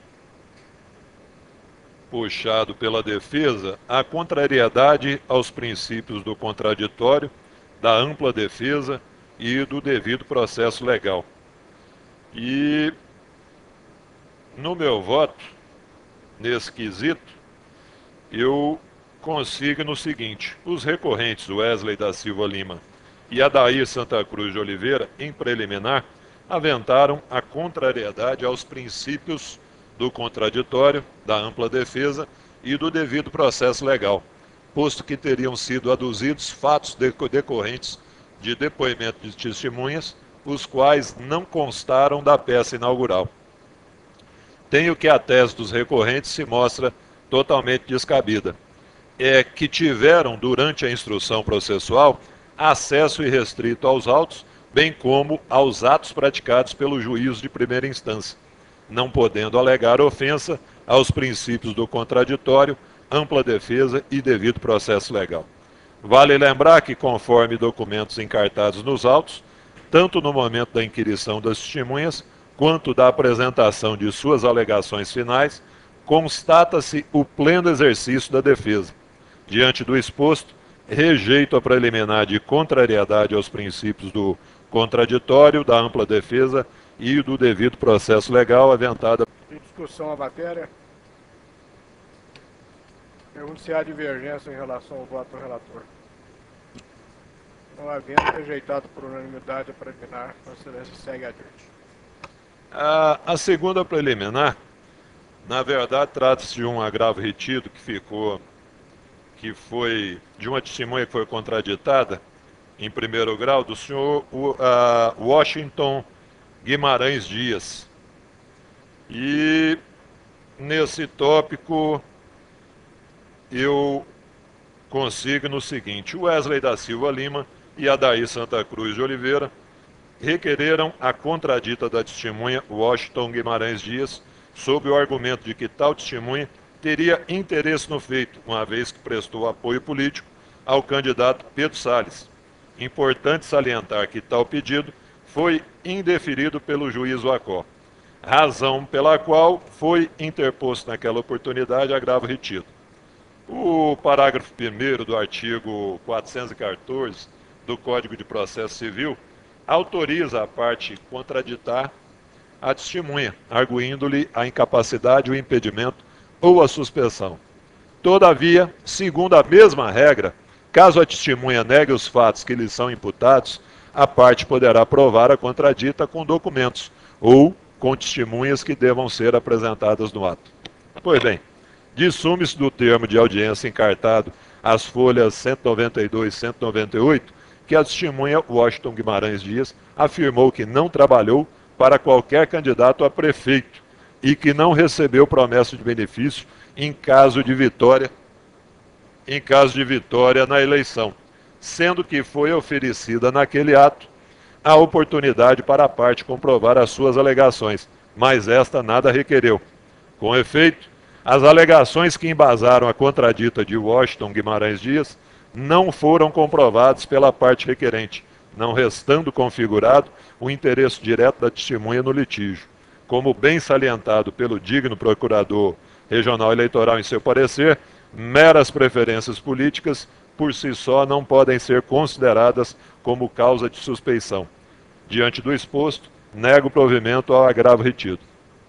puxado pela defesa a contrariedade aos princípios do contraditório, da ampla defesa e do devido processo legal. E no meu voto, nesse quesito, eu consigno o seguinte: os recorrentes Wesley da Silva Lima e Adair Santa Cruz de Oliveira, em preliminar, aventaram a contrariedade aos princípios do contraditório, da ampla defesa e do devido processo legal, posto que teriam sido aduzidos fatos decorrentes de depoimento de testemunhas, os quais não constaram da peça inaugural. Tenho que a tese dos recorrentes se mostra totalmente descabida. É que tiveram, durante a instrução processual, acesso irrestrito aos autos, bem como aos atos praticados pelo juízo de primeira instância, não podendo alegar ofensa aos princípios do contraditório, ampla defesa e devido processo legal. Vale lembrar que, conforme documentos encartados nos autos, tanto no momento da inquirição das testemunhas, quanto da apresentação de suas alegações finais, constata-se o pleno exercício da defesa. Diante do exposto, rejeito a preliminar de contrariedade aos princípios do contraditório, da ampla defesa e do devido processo legal aventada. Em discussão a matéria, pergunto se há divergência em relação ao voto do relator. Não havendo, rejeitado por unanimidade a preliminar, a excelência segue adiante. A, a segunda preliminar, na verdade, trata-se de um agravo retido que ficou, que foi de uma testemunha que foi contraditada em primeiro grau, do senhor o, a Washington Guimarães Dias. E nesse tópico eu consigno o seguinte: o Wesley da Silva Lima e Adair Santa Cruz de Oliveira requereram a contradita da testemunha Washington Guimarães Dias, sob o argumento de que tal testemunha teria interesse no feito, uma vez que prestou apoio político ao candidato Pedro Salles. Importante salientar que tal pedido foi indeferido pelo juiz Wacó, razão pela qual foi interposto naquela oportunidade agravo retido. O parágrafo primeiro do artigo quatrocentos e quatorze do Código de Processo Civil autoriza a parte contraditar a testemunha, arguindo-lhe a incapacidade, o impedimento ou a suspensão. Todavia, segundo a mesma regra, caso a testemunha negue os fatos que lhe são imputados, a parte poderá provar a contradita com documentos ou com testemunhas que devam ser apresentadas no ato. Pois bem, dissume-se do termo de audiência encartado às folhas cento e noventa e dois e cento e noventa e oito que a testemunha Washington Guimarães Dias afirmou que não trabalhou para qualquer candidato a prefeito e que não recebeu promessa de benefício em caso de vitória, em caso de vitória na eleição, sendo que foi oferecida naquele ato a oportunidade para a parte comprovar as suas alegações, mas esta nada requereu. Com efeito, as alegações que embasaram a contradita de Washington Guimarães Dias não foram comprovadas pela parte requerente, não restando configurado o interesse direto da testemunha no litígio. Como bem salientado pelo digno procurador regional eleitoral em seu parecer, meras preferências políticas por si só não podem ser consideradas como causa de suspeição. Diante do exposto, nego o provimento ao agravo retido.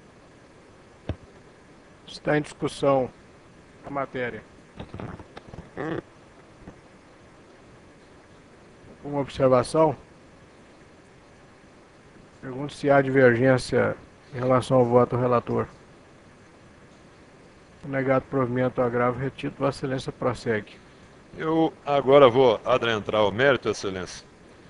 Está em discussão a matéria. Uma observação? Pergunto se há divergência em relação ao voto do relator. Negado provimento ao agravo retido, Vossa Excelência prossegue. Eu agora vou adentrar ao mérito, Excelência.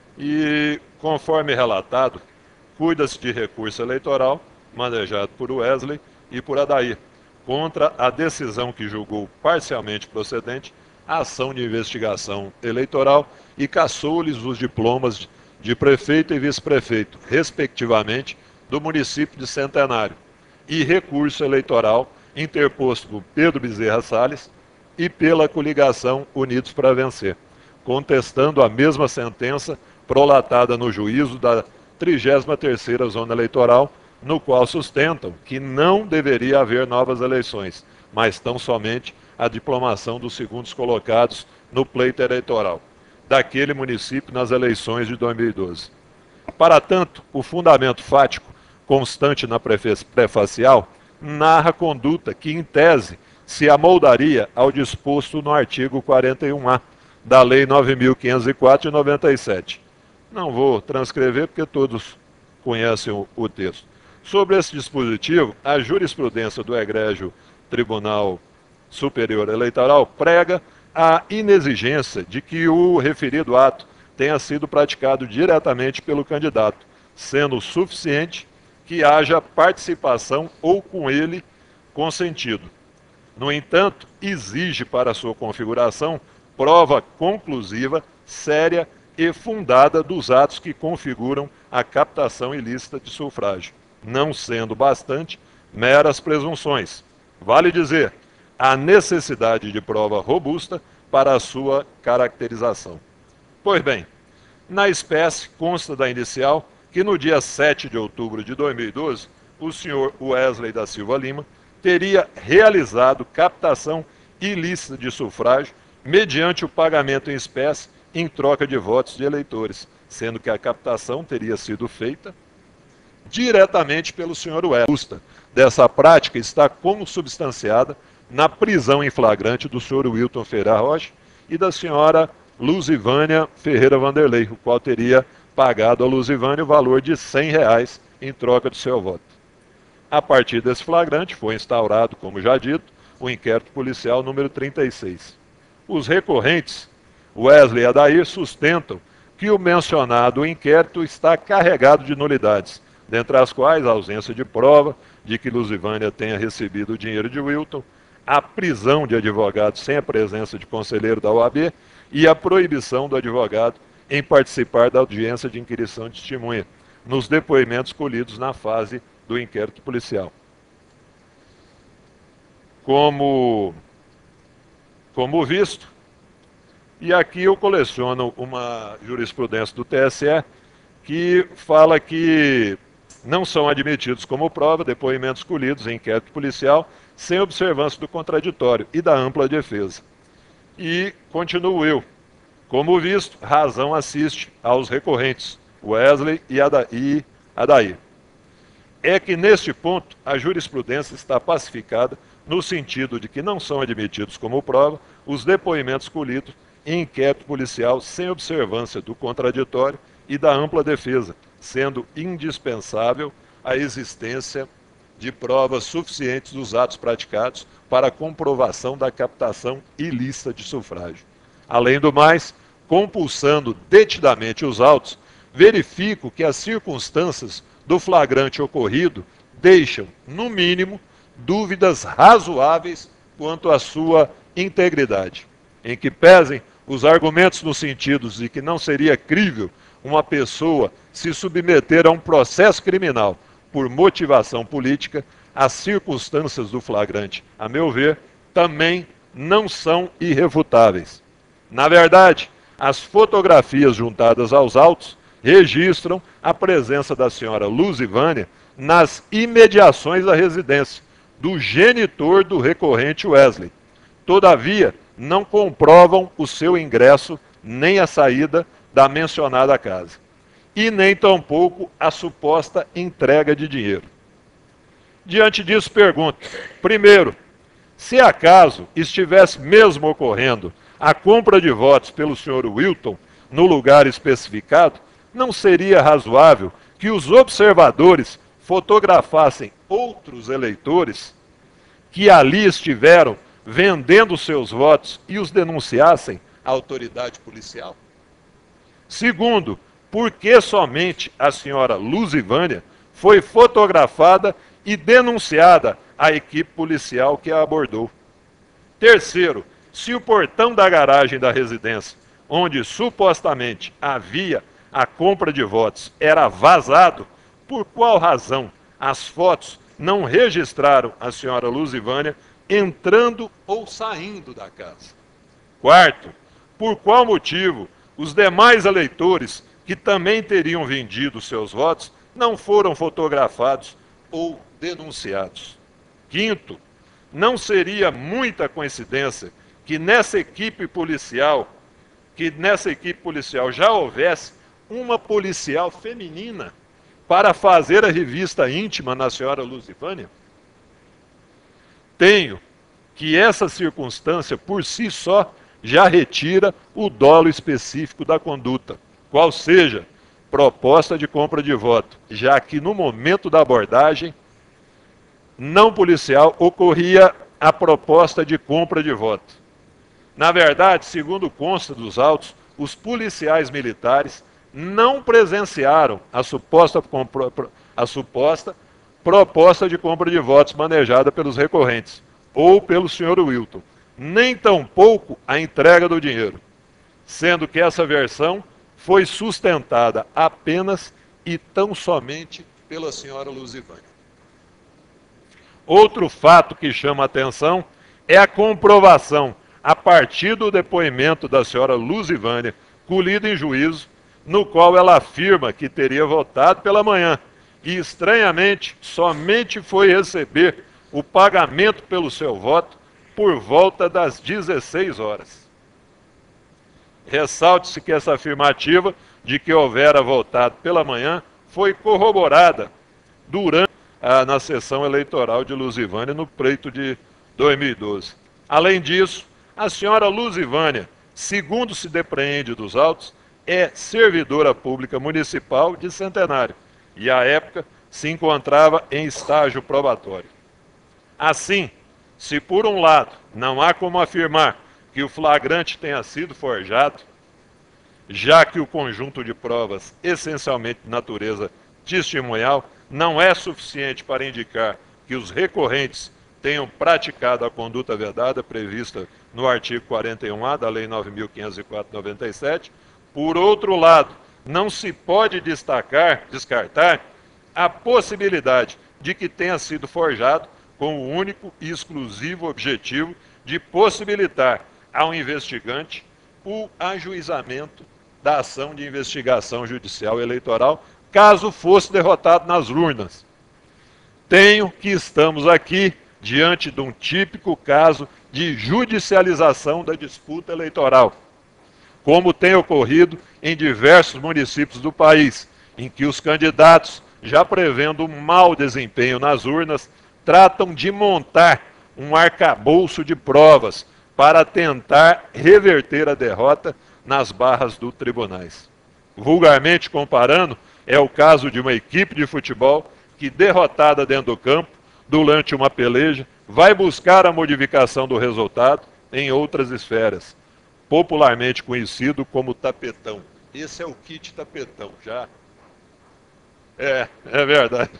E, conforme relatado, cuida-se de recurso eleitoral manejado por Wesley e por Adair, contra a decisão que julgou parcialmente procedente a ação de investigação eleitoral e cassou-lhes os diplomas de prefeito e vice-prefeito, respectivamente, do município de Centenário, e recurso eleitoral interposto por Pedro Bezerra Salles e pela coligação Unidos para Vencer, contestando a mesma sentença prolatada no juízo da trigésima terceira Zona Eleitoral, no qual sustentam que não deveria haver novas eleições, mas tão somente a diplomação dos segundos colocados no pleito eleitoral daquele município nas eleições de dois mil e doze. Para tanto, o fundamento fático constante na prefacial narra conduta que, em tese, se amoldaria ao disposto no artigo quarenta e um A da Lei nove mil quinhentos e quatro de noventa e sete. Não vou transcrever porque todos conhecem o, o texto. Sobre esse dispositivo, a jurisprudência do egrégio Tribunal Superior Eleitoral prega a inexigência de que o referido ato tenha sido praticado diretamente pelo candidato, sendo suficiente que haja participação ou com ele consentido. No entanto, exige para sua configuração prova conclusiva, séria e fundada dos atos que configuram a captação ilícita de sufrágio, não sendo bastante meras presunções. Vale dizer, a necessidade de prova robusta para a sua caracterização. Pois bem, na espécie consta da inicial que no dia sete de outubro de dois mil e doze, o senhor Wesley da Silva Lima teria realizado captação ilícita de sufrágio mediante o pagamento em espécie em troca de votos de eleitores, sendo que a captação teria sido feita diretamente pelo senhor Wesley. Dessa prática está consubstanciada na prisão em flagrante do senhor Wilton Ferreira Rocha e da senhora Luzivânia Ferreira Vanderlei, o qual teria pagado a Luzivânia o valor de cem reais em troca do seu voto. A partir desse flagrante foi instaurado, como já dito, o inquérito policial número trinta e seis. Os recorrentes, Wesley e Adair, sustentam que o mencionado inquérito está carregado de nulidades, dentre as quais a ausência de prova de que Luzivânia tenha recebido o dinheiro de Wilton, a prisão de advogado sem a presença de conselheiro da O A B e a proibição do advogado em participar da audiência de inquirição de testemunha, nos depoimentos colhidos na fase do inquérito policial. Como, como visto, e aqui eu coleciono uma jurisprudência do T S E que fala que não são admitidos como prova depoimentos colhidos em inquérito policial sem observância do contraditório e da ampla defesa. E continuo eu. Como visto, razão assiste aos recorrentes, Wesley e Adair. É que, neste ponto, a jurisprudência está pacificada no sentido de que não são admitidos como prova os depoimentos colhidos em inquérito policial sem observância do contraditório e da ampla defesa, sendo indispensável a existência de provas suficientes dos atos praticados para a comprovação da captação ilícita de sufrágio. Além do mais, compulsando detidamente os autos, verifico que as circunstâncias do flagrante ocorrido deixam, no mínimo, dúvidas razoáveis quanto à sua integridade, em que pesem os argumentos no sentido de que não seria crível uma pessoa se submeter a um processo criminal por motivação política. As circunstâncias do flagrante, a meu ver, também não são irrefutáveis. Na verdade, as fotografias juntadas aos autos registram a presença da senhora Luzivânia nas imediações da residência do genitor do recorrente Wesley. Todavia, não comprovam o seu ingresso nem a saída da mencionada casa, e nem tampouco a suposta entrega de dinheiro. Diante disso, pergunto, primeiro, se acaso estivesse mesmo ocorrendo a compra de votos pelo senhor Wilton no lugar especificado, não seria razoável que os observadores fotografassem outros eleitores que ali estiveram vendendo seus votos e os denunciassem à autoridade policial? Segundo, por que somente a senhora Luzivânia foi fotografada e denunciada à equipe policial que a abordou? Terceiro, se o portão da garagem da residência, onde supostamente havia a compra de votos, era vazado, por qual razão as fotos não registraram a senhora Luzivânia entrando ou saindo da casa? Quarto, por qual motivo os demais eleitores que também teriam vendido seus votos não foram fotografados ou denunciados? Quinto, não seria muita coincidência que nessa equipe policial, que nessa equipe policial já houvesse uma policial feminina para fazer a revista íntima na senhora Luzivânia? Tenho que essa circunstância por si só já retira o dolo específico da conduta, qual seja proposta de compra de voto, já que no momento da abordagem não policial ocorria a proposta de compra de voto. Na verdade, segundo consta dos autos, os policiais militares não presenciaram a suposta, a suposta proposta de compra de votos manejada pelos recorrentes ou pelo senhor Wilton, nem tampouco a entrega do dinheiro, sendo que essa versão foi sustentada apenas e tão somente pela senhora Luzivânia. Outro fato que chama a atenção é a comprovação, a partir do depoimento da senhora Luzivânia, colhido em juízo, no qual ela afirma que teria votado pela manhã e, estranhamente, somente foi receber o pagamento pelo seu voto por volta das dezesseis horas. Ressalte-se que essa afirmativa de que houvera votado pela manhã foi corroborada durante a, na sessão eleitoral de Luzivânia no pleito de dois mil e doze. Além disso, a senhora Luzivânia, segundo se depreende dos autos, é servidora pública municipal de Centenário e, à época, se encontrava em estágio probatório. Assim, se por um lado não há como afirmar que o flagrante tenha sido forjado, já que o conjunto de provas, essencialmente de natureza testemunhal, não é suficiente para indicar que os recorrentes tenham praticado a conduta vedada prevista no artigo quarenta e um A da Lei nove mil quinhentos e quatro de noventa e sete, por outro lado, não se pode destacar, descartar a possibilidade de que tenha sido forjado com o único e exclusivo objetivo de possibilitar ao investigante o ajuizamento da ação de investigação judicial eleitoral, caso fosse derrotado nas urnas. Tenho que estamos aqui diante de um típico caso de judicialização da disputa eleitoral, como tem ocorrido em diversos municípios do país, em que os candidatos, já prevendo um mau desempenho nas urnas, tratam de montar um arcabouço de provas para tentar reverter a derrota nas barras dos tribunais. Vulgarmente comparando, é o caso de uma equipe de futebol que, derrotada dentro do campo, durante uma peleja, vai buscar a modificação do resultado em outras esferas, popularmente conhecido como tapetão. Esse é o kit tapetão, já? É, é verdade.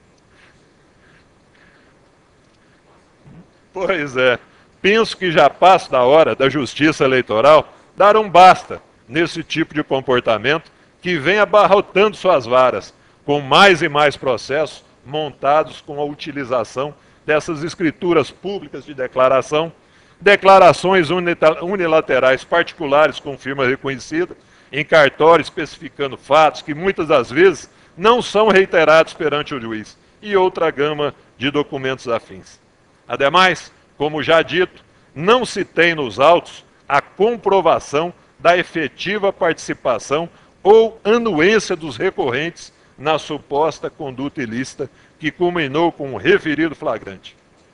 Pois é. Penso que já passa da hora da Justiça Eleitoral dar um basta nesse tipo de comportamento que vem abarrotando suas varas, com mais e mais processos montados com a utilização dessas escrituras públicas de declaração, declarações unilaterais particulares com firma reconhecida, em cartório especificando fatos que muitas das vezes não são reiterados perante o juiz, e outra gama de documentos afins. Ademais, como já dito, não se tem nos autos a comprovação da efetiva participação ou anuência dos recorrentes na suposta conduta ilícita que culminou com o referido flagrante.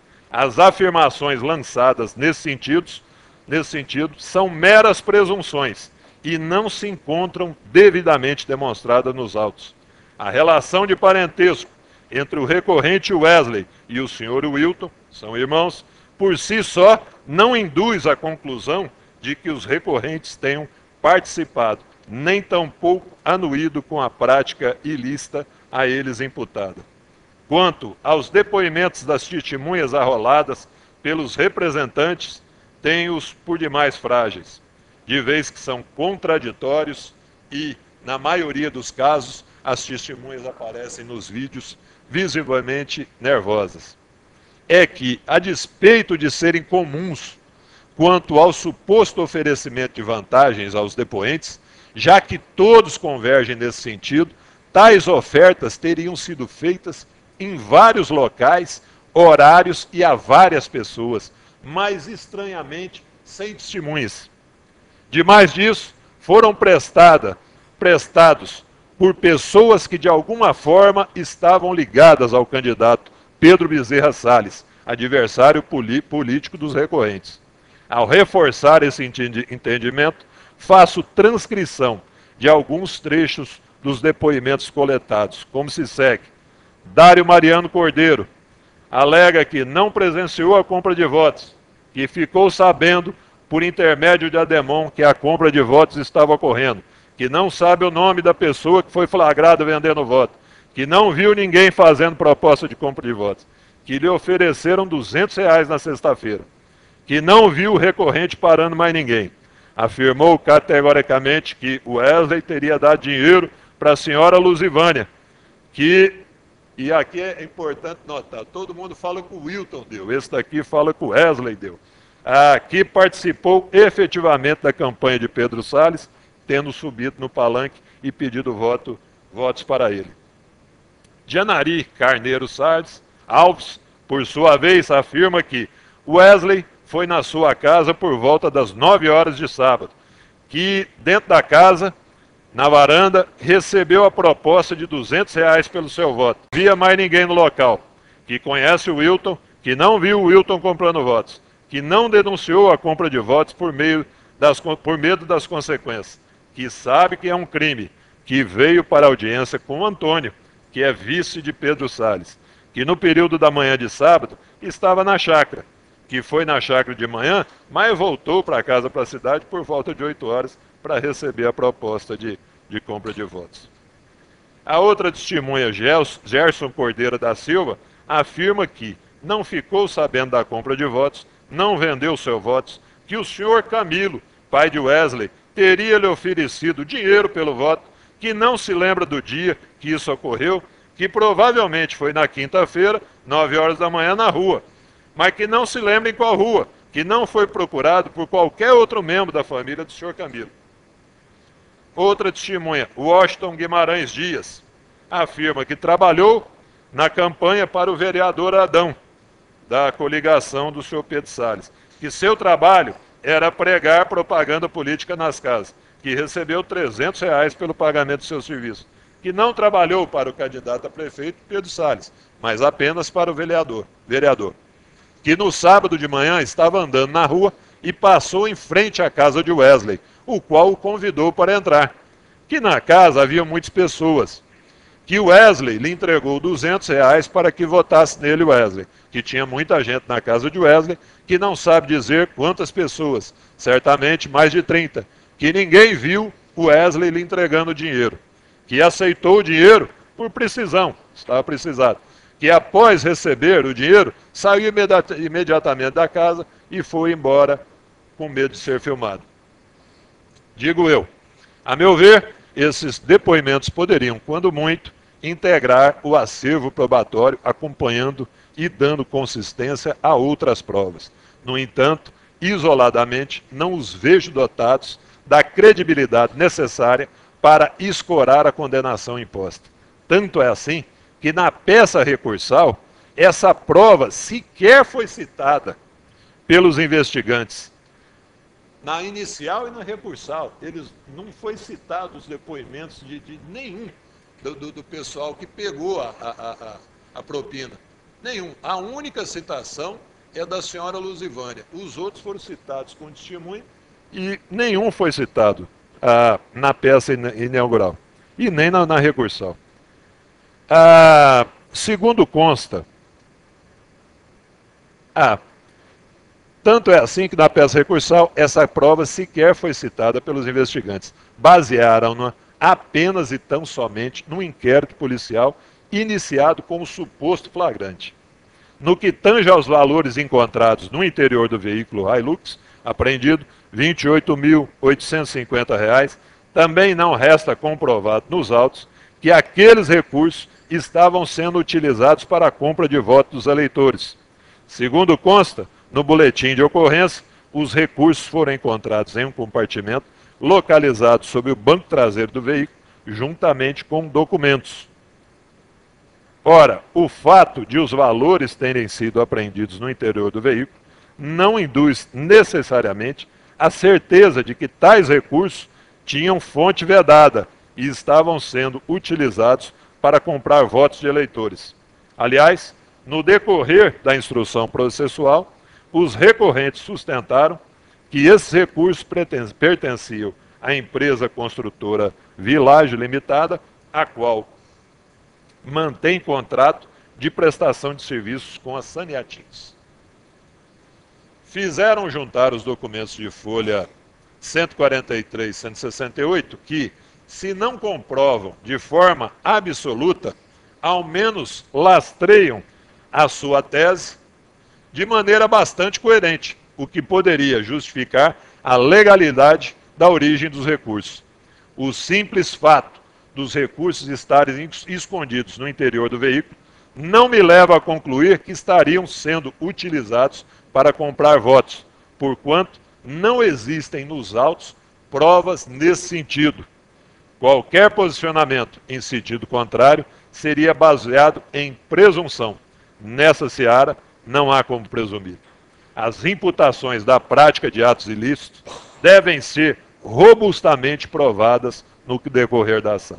As afirmações lançadas nesse sentido, nesse sentido são meras presunções e não se encontram devidamente demonstradas nos autos. A relação de parentesco entre o recorrente Wesley e o senhor Wilton, são irmãos, por si só não induz à conclusão de que os recorrentes tenham participado, nem tampouco anuído com a prática ilícita a eles imputada. Quanto aos depoimentos das testemunhas arroladas pelos representantes, tenho-os por demais frágeis, de vez que são contraditórios e, na maioria dos casos, as testemunhas aparecem nos vídeos visivelmente nervosas. É que, a despeito de serem comuns quanto ao suposto oferecimento de vantagens aos depoentes, já que todos convergem nesse sentido, tais ofertas teriam sido feitas em vários locais, horários e a várias pessoas, mas estranhamente sem testemunhas. Demais disso, foram prestada, prestados por pessoas que de alguma forma estavam ligadas ao candidato Pedro Bezerra Salles, adversário político dos recorrentes. Ao reforçar esse entendimento, faço transcrição de alguns trechos dos depoimentos coletados, como se segue. Dário Mariano Cordeiro alega que não presenciou a compra de votos, que ficou sabendo, por intermédio de Ademon, que a compra de votos estava ocorrendo, que não sabe o nome da pessoa que foi flagrada vendendo voto, que não viu ninguém fazendo proposta de compra de votos, que lhe ofereceram duzentos reais na sexta-feira, que não viu o recorrente parando mais ninguém. Afirmou categoricamente que o Wesley teria dado dinheiro para a senhora Luzivânia, que, e aqui é importante notar, todo mundo fala que o Wilton deu, esse daqui fala que o Wesley deu, ah, que participou efetivamente da campanha de Pedro Salles, tendo subido no palanque e pedido voto, votos para ele. Janari Carneiro Salles Alves, por sua vez, afirma que Wesley foi na sua casa por volta das nove horas de sábado, que dentro da casa, na varanda, recebeu a proposta de duzentos reais pelo seu voto. Não via mais ninguém no local, que conhece o Wilton, que não viu o Wilton comprando votos, que não denunciou a compra de votos por, meio das, por medo das consequências, que sabe que é um crime, que veio para a audiência com o Antônio, que é vice de Pedro Salles, que no período da manhã de sábado estava na chácara, que foi na chácara de manhã, mas voltou para casa, para a cidade, por volta de oito horas, para receber a proposta de, de compra de votos. A outra testemunha, Gerson Cordeiro da Silva, afirma que não ficou sabendo da compra de votos, não vendeu seus votos, que o senhor Camilo, pai de Wesley, teria lhe oferecido dinheiro pelo voto, que não se lembra do dia que isso ocorreu, que provavelmente foi na quinta-feira, nove horas da manhã, na rua, mas que não se lembra em qual rua, que não foi procurado por qualquer outro membro da família do senhor Camilo. Outra testemunha, Washington Guimarães Dias, afirma que trabalhou na campanha para o vereador Adão, da coligação do senhor Pedro Salles, que seu trabalho era pregar propaganda política nas casas, que recebeu trezentos reais pelo pagamento do seu serviço, que não trabalhou para o candidato a prefeito Pedro Salles, mas apenas para o vereador, vereador, que no sábado de manhã estava andando na rua e passou em frente à casa de Wesley, o qual o convidou para entrar, que na casa havia muitas pessoas, que o Wesley lhe entregou duzentos reais para que votasse nele, Wesley, que tinha muita gente na casa de Wesley, que não sabe dizer quantas pessoas, certamente mais de trinta, que ninguém viu o Wesley lhe entregando dinheiro, que aceitou o dinheiro por precisão, estava precisado, que após receber o dinheiro, saiu imediat- imediatamente da casa e foi embora com medo de ser filmado. Digo eu, a meu ver, esses depoimentos poderiam, quando muito, integrar o acervo probatório, acompanhando e dando consistência a outras provas. No entanto, isoladamente, não os vejo dotados da credibilidade necessária para escorar a condenação imposta. Tanto é assim que na peça recursal, essa prova sequer foi citada pelos investigantes. Na inicial e na recursal, eles não foi citado os depoimentos de, de nenhum do, do, do pessoal que pegou a, a, a, a propina. Nenhum. A única citação é da senhora Luzivânia. Os outros foram citados com testemunho e nenhum foi citado ah, na peça inaugural e nem na, na recursal. Ah, segundo consta, ah, tanto é assim que na peça recursal essa prova sequer foi citada pelos investigantes. Basearam-na apenas e tão somente no inquérito policial iniciado com o suposto flagrante. No que tange aos valores encontrados no interior do veículo Hilux, apreendido vinte e oito mil oitocentos e cinquenta reais, também não resta comprovado nos autos que aqueles recursos estavam sendo utilizados para a compra de votos dos eleitores. Segundo consta, no boletim de ocorrência, os recursos foram encontrados em um compartimento localizado sob o banco traseiro do veículo, juntamente com documentos. Ora, o fato de os valores terem sido apreendidos no interior do veículo não induz necessariamente a certeza de que tais recursos tinham fonte vedada e estavam sendo utilizados para comprar votos de eleitores. Aliás, no decorrer da instrução processual, os recorrentes sustentaram que esses recursos pertenciam à empresa construtora Village Limitada, a qual mantém contrato de prestação de serviços com a Saneatins. Fizeram juntar os documentos de folha cento e quarenta e três e cento e sessenta e oito que, se não comprovam de forma absoluta, ao menos lastreiam a sua tese de maneira bastante coerente, o que poderia justificar a legalidade da origem dos recursos. O simples fato dos recursos estarem escondidos no interior do veículo não me leva a concluir que estariam sendo utilizados para comprar votos, porquanto não existem nos autos provas nesse sentido. Qualquer posicionamento em sentido contrário seria baseado em presunção. Nessa seara, não há como presumir. As imputações da prática de atos ilícitos devem ser robustamente provadas no decorrer da ação.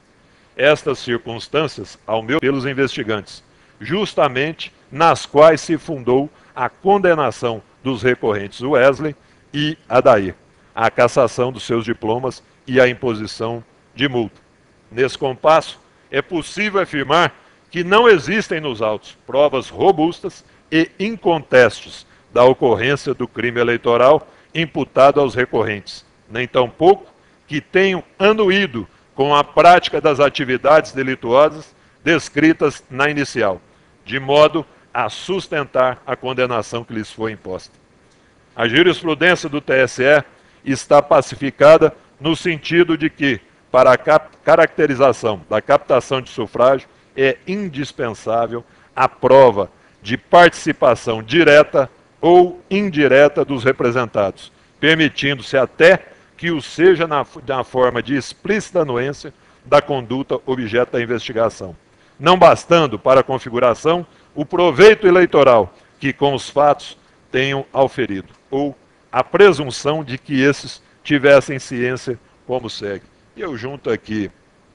Estas circunstâncias, ao meu ver, pelos investigantes, justamente nas quais se fundou a condenação dos recorrentes Wesley e Adair, a cassação dos seus diplomas e a imposição de multa. Nesse compasso, é possível afirmar que não existem nos autos provas robustas e incontestes da ocorrência do crime eleitoral imputado aos recorrentes, nem tampouco que tenham anuído com a prática das atividades delituosas descritas na inicial, de modo a sustentar a condenação que lhes foi imposta. A jurisprudência do T S E está pacificada no sentido de que, para a caracterização da captação de sufrágio, é indispensável a prova de participação direta ou indireta dos representados, permitindo-se até que o seja na, na forma de explícita anuência da conduta objeto da investigação. Não bastando para a configuração o proveito eleitoral que com os fatos tenham auferido, ou a presunção de que esses tivessem ciência como segue. E eu junto aqui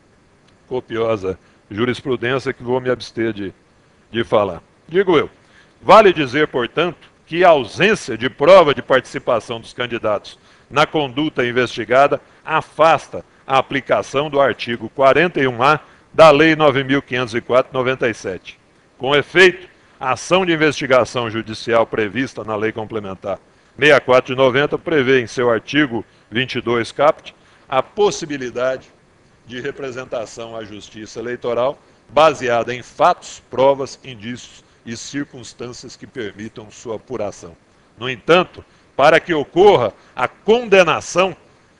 copiosa jurisprudência que vou me abster de, de falar. Digo eu, vale dizer, portanto, que a ausência de prova de participação dos candidatos na conduta investigada afasta a aplicação do artigo quarenta e um A da Lei nove mil quinhentos e quatro de noventa e sete. Com efeito, a ação de investigação judicial prevista na Lei Complementar sessenta e quatro de noventa prevê em seu artigo vinte e dois caput a possibilidade de representação à Justiça Eleitoral baseada em fatos, provas, indícios e circunstâncias que permitam sua apuração. No entanto, para que ocorra a condenação,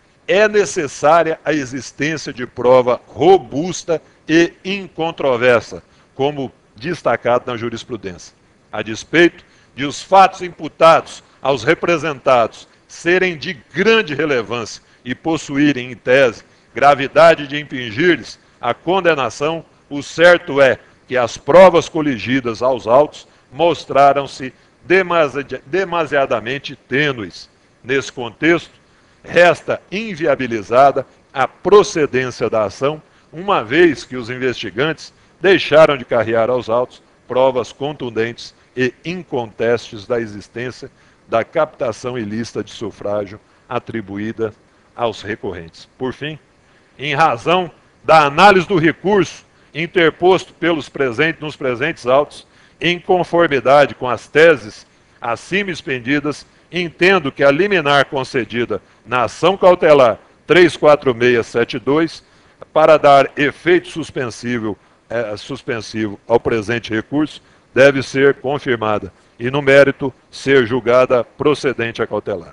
é necessária a existência de prova robusta e incontroversa, como destacado na jurisprudência. A despeito de os fatos imputados aos representados serem de grande relevância e possuírem, em tese, gravidade de impingir-lhes a condenação, o certo é que as provas coligidas aos autos mostraram-se demasi- demasiadamente tênues. Nesse contexto, resta inviabilizada a procedência da ação, uma vez que os investigantes deixaram de carrear aos autos provas contundentes e incontestes da existência da captação ilícita de sufrágio atribuída aos recorrentes. Por fim, em razão da análise do recurso interposto pelos presentes, nos presentes autos, em conformidade com as teses acima expendidas, entendo que a liminar concedida na ação cautelar três quatro seis sete dois, para dar efeito suspensivo, eh, suspensivo ao presente recurso, deve ser confirmada e, no mérito, ser julgada procedente a cautelar.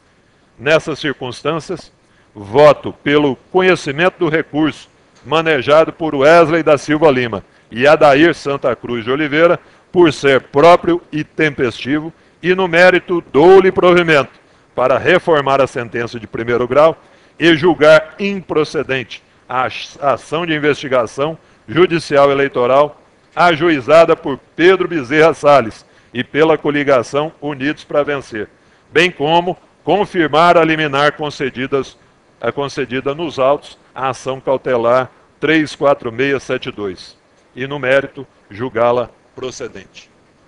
Nessas circunstâncias, voto pelo conhecimento do recurso manejado por Wesley da Silva Lima e Adair Santa Cruz de Oliveira, por ser próprio e tempestivo, e no mérito dou-lhe provimento para reformar a sentença de primeiro grau e julgar improcedente a ação de investigação judicial eleitoral ajuizada por Pedro Bezerra Salles e pela coligação Unidos para Vencer, bem como confirmar a liminar concedidas, a concedida nos autos a ação cautelar três quatro seis sete dois e, no mérito, julgá-la procedente.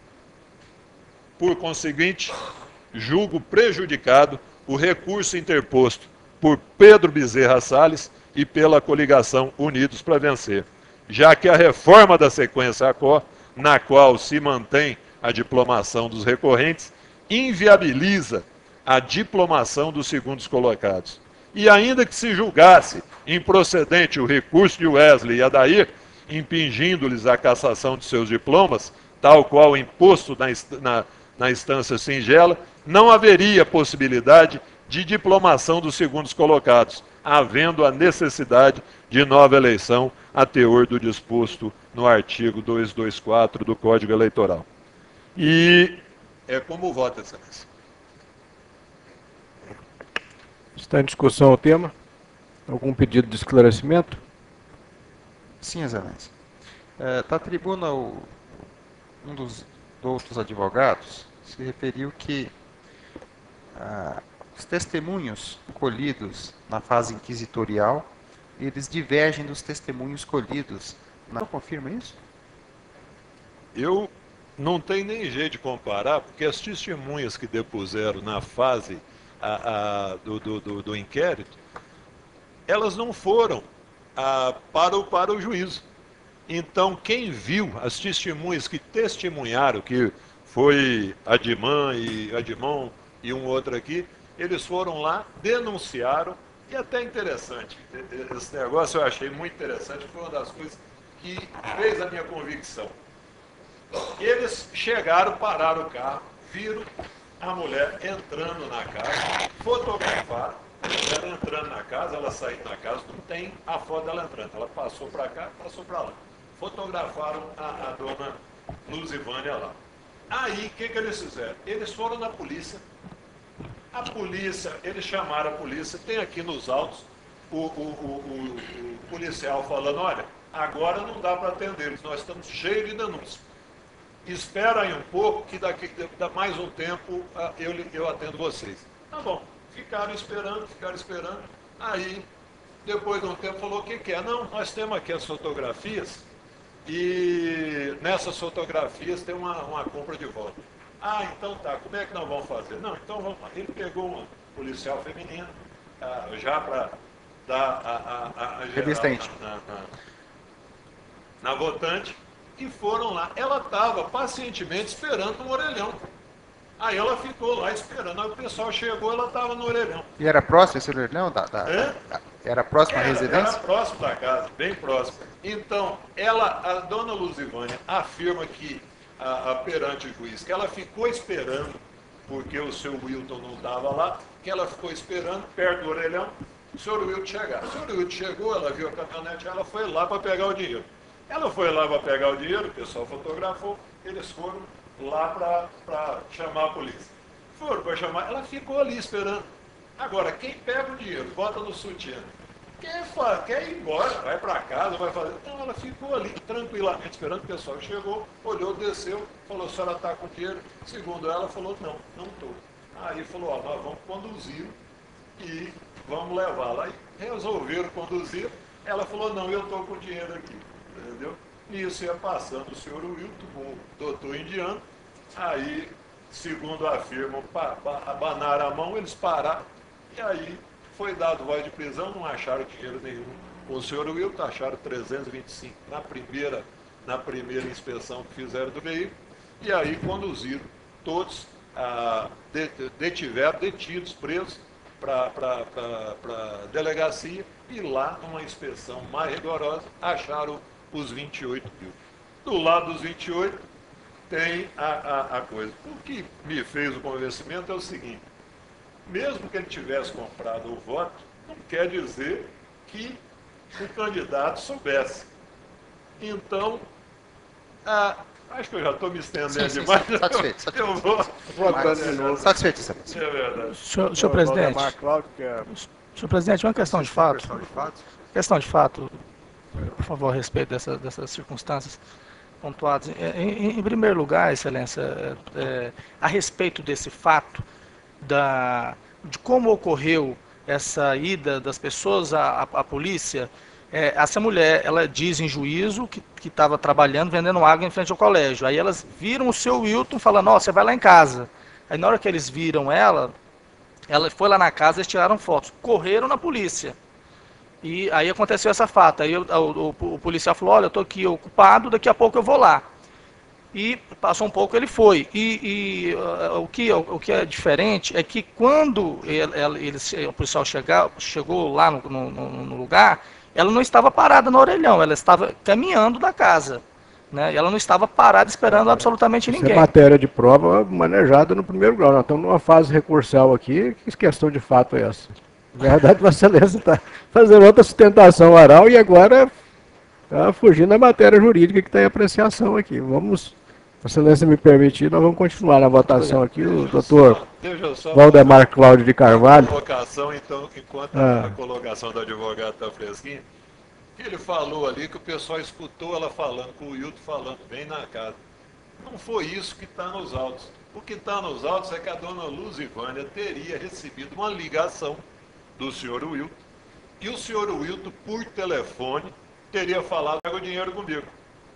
Por conseguinte, julgo prejudicado o recurso interposto por Pedro Bezerra Salles e pela coligação Unidos para Vencer, já que a reforma da sequência A C O, na qual se mantém a diplomação dos recorrentes, inviabiliza a diplomação dos segundos colocados. E ainda que se julgasse improcedente o recurso de Wesley e Adair, impingindo-lhes a cassação de seus diplomas, tal qual imposto na, na, na instância singela, não haveria possibilidade de diplomação dos segundos colocados, havendo a necessidade de nova eleição a teor do disposto no artigo duzentos e vinte e quatro do Código Eleitoral. E é como vota, Excelência. Está em discussão o tema? Algum pedido de esclarecimento? Sim, Excelência. É, da tribuna, o, um dos outros advogados se referiu que ah, os testemunhos colhidos na fase inquisitorial, eles divergem dos testemunhos colhidos. Não confirma isso? Eu não tenho nem jeito de comparar, porque as testemunhas que depuseram na fase a, a, do, do, do, do inquérito, elas não foram a, para, o, para o juízo. Então, quem viu as testemunhas que testemunharam, que foi Adimã e Adimão e um outro aqui, eles foram lá, denunciaram, e até interessante, esse negócio eu achei muito interessante, foi uma das coisas que fez a minha convicção. Eles chegaram, pararam o carro, viram a mulher entrando na casa, fotografaram, ela entrando na casa, ela saindo da casa, não tem a foto dela entrando, ela passou para cá, passou para lá. Fotografaram a, a dona Luzivânia lá. Aí, o que, que eles fizeram? Eles foram na polícia. A polícia, eles chamaram a polícia, tem aqui nos autos o, o, o, o, o policial falando, olha, agora não dá para atendê-los, nós estamos cheios de denúncias. Espera aí um pouco, que daqui dá mais um tempo eu, eu atendo vocês. Tá bom, ficaram esperando, ficaram esperando. Aí, depois de um tempo, falou, o que, que é? Não, nós temos aqui as fotografias e nessas fotografias tem uma, uma compra de voto. Ah, então tá, como é que nós vamos fazer? Não, então vamos lá. Ele pegou uma policial feminina, ah, já para dar a, a, a, a Revistente. Na, na, na votante, e foram lá. Ela estava pacientemente esperando no orelhão. Aí ela ficou lá esperando. Aí o pessoal chegou, ela estava no orelhão. E era próximo esse orelhão? Da, da, É? Era próximo à Era, residência? era próximo da casa, bem próximo. Então, ela, a dona Luzivânia afirma que, a, a, perante o juiz, que ela ficou esperando, porque o seu Wilton não estava lá, que ela ficou esperando perto do orelhão, o senhor Wilton chegar. O senhor Wilton chegou, ela viu a caminhonete, ela foi lá para pegar o dinheiro. Ela foi lá para pegar o dinheiro, o pessoal fotografou, eles foram lá para chamar a polícia. Foram para chamar, ela ficou ali esperando. Agora, quem pega o dinheiro, bota no sutiã, quer, quer ir embora, vai para casa, vai fazer. Então ela ficou ali tranquilamente esperando, o pessoal chegou, olhou, desceu, falou, a senhora está com dinheiro? Segundo ela, falou, não, não estou. Aí falou, ó, nós vamos conduzir e vamos levá-la. Aí resolveram conduzir, ela falou, não, eu estou com dinheiro aqui, entendeu? E isso ia passando o senhor Wilton com o doutor indiano, aí, segundo afirmam, abanaram a mão, eles pararam, e aí foi dado voz de prisão, não acharam dinheiro nenhum. O senhor Wilton acharam trezentos e vinte e cinco na primeira, na primeira inspeção que fizeram do veículo, e aí conduziram todos, ah, detiveram, detidos, presos, para a delegacia, e lá, numa inspeção mais rigorosa, acharam os vinte e oito mil. Do lado dos vinte e oito, tem a, a, a coisa. O que me fez o convencimento é o seguinte, mesmo que ele tivesse comprado o voto, não quer dizer que o candidato soubesse. Então, a, acho que eu já estou me estendendo sim, demais. sim, satisfeito, satisfeito. Eu vou Votando de novo. Satisfeito, excelência. É verdade. Senhor, senhor presidente, Valdemar Cláudio, que é... senhor presidente, uma questão de fato. Questão de fato, por favor, a respeito dessa, dessas circunstâncias pontuadas. Em, em, em primeiro lugar, excelência, é, é, a respeito desse fato, da, de como ocorreu essa ida das pessoas à, à, à polícia, é, essa mulher, ela diz em juízo que estava trabalhando, vendendo água em frente ao colégio. Aí elas viram o seu Wilton falando, ó, você vai lá em casa. Aí na hora que eles viram ela, ela foi lá na casa, eles tiraram fotos, correram na polícia. E aí aconteceu essa fato. Aí o, o, o policial falou, olha, eu estou aqui ocupado, daqui a pouco eu vou lá. E passou um pouco, ele foi. E, e uh, o, que, o, o que é diferente é que quando ele, ele, o policial chegar, chegou lá no, no, no lugar, ela não estava parada no orelhão, ela estava caminhando da casa. Né? E ela não estava parada esperando absolutamente Isso ninguém. é matéria de prova manejada no primeiro grau. Nós estamos numa fase recursal aqui. Que questão de fato é essa? Na verdade, Vossa Excelência está fazendo outra sustentação oral e agora está fugindo da matéria jurídica que está em apreciação aqui. Vamos, Vossa Excelência me permitir, nós vamos continuar na votação aqui. O doutor Valdemar Cláudio de Carvalho. Colocação, então, enquanto Ah. a colocação do advogado está fresquinha, ele falou ali que o pessoal escutou ela falando, com o Wilton falando, bem na casa. Não foi isso que está nos autos. O que está nos autos é que a dona Luzivânia teria recebido uma ligação do senhor Wilton, e o senhor Wilton, por telefone, teria falado, pega o dinheiro comigo.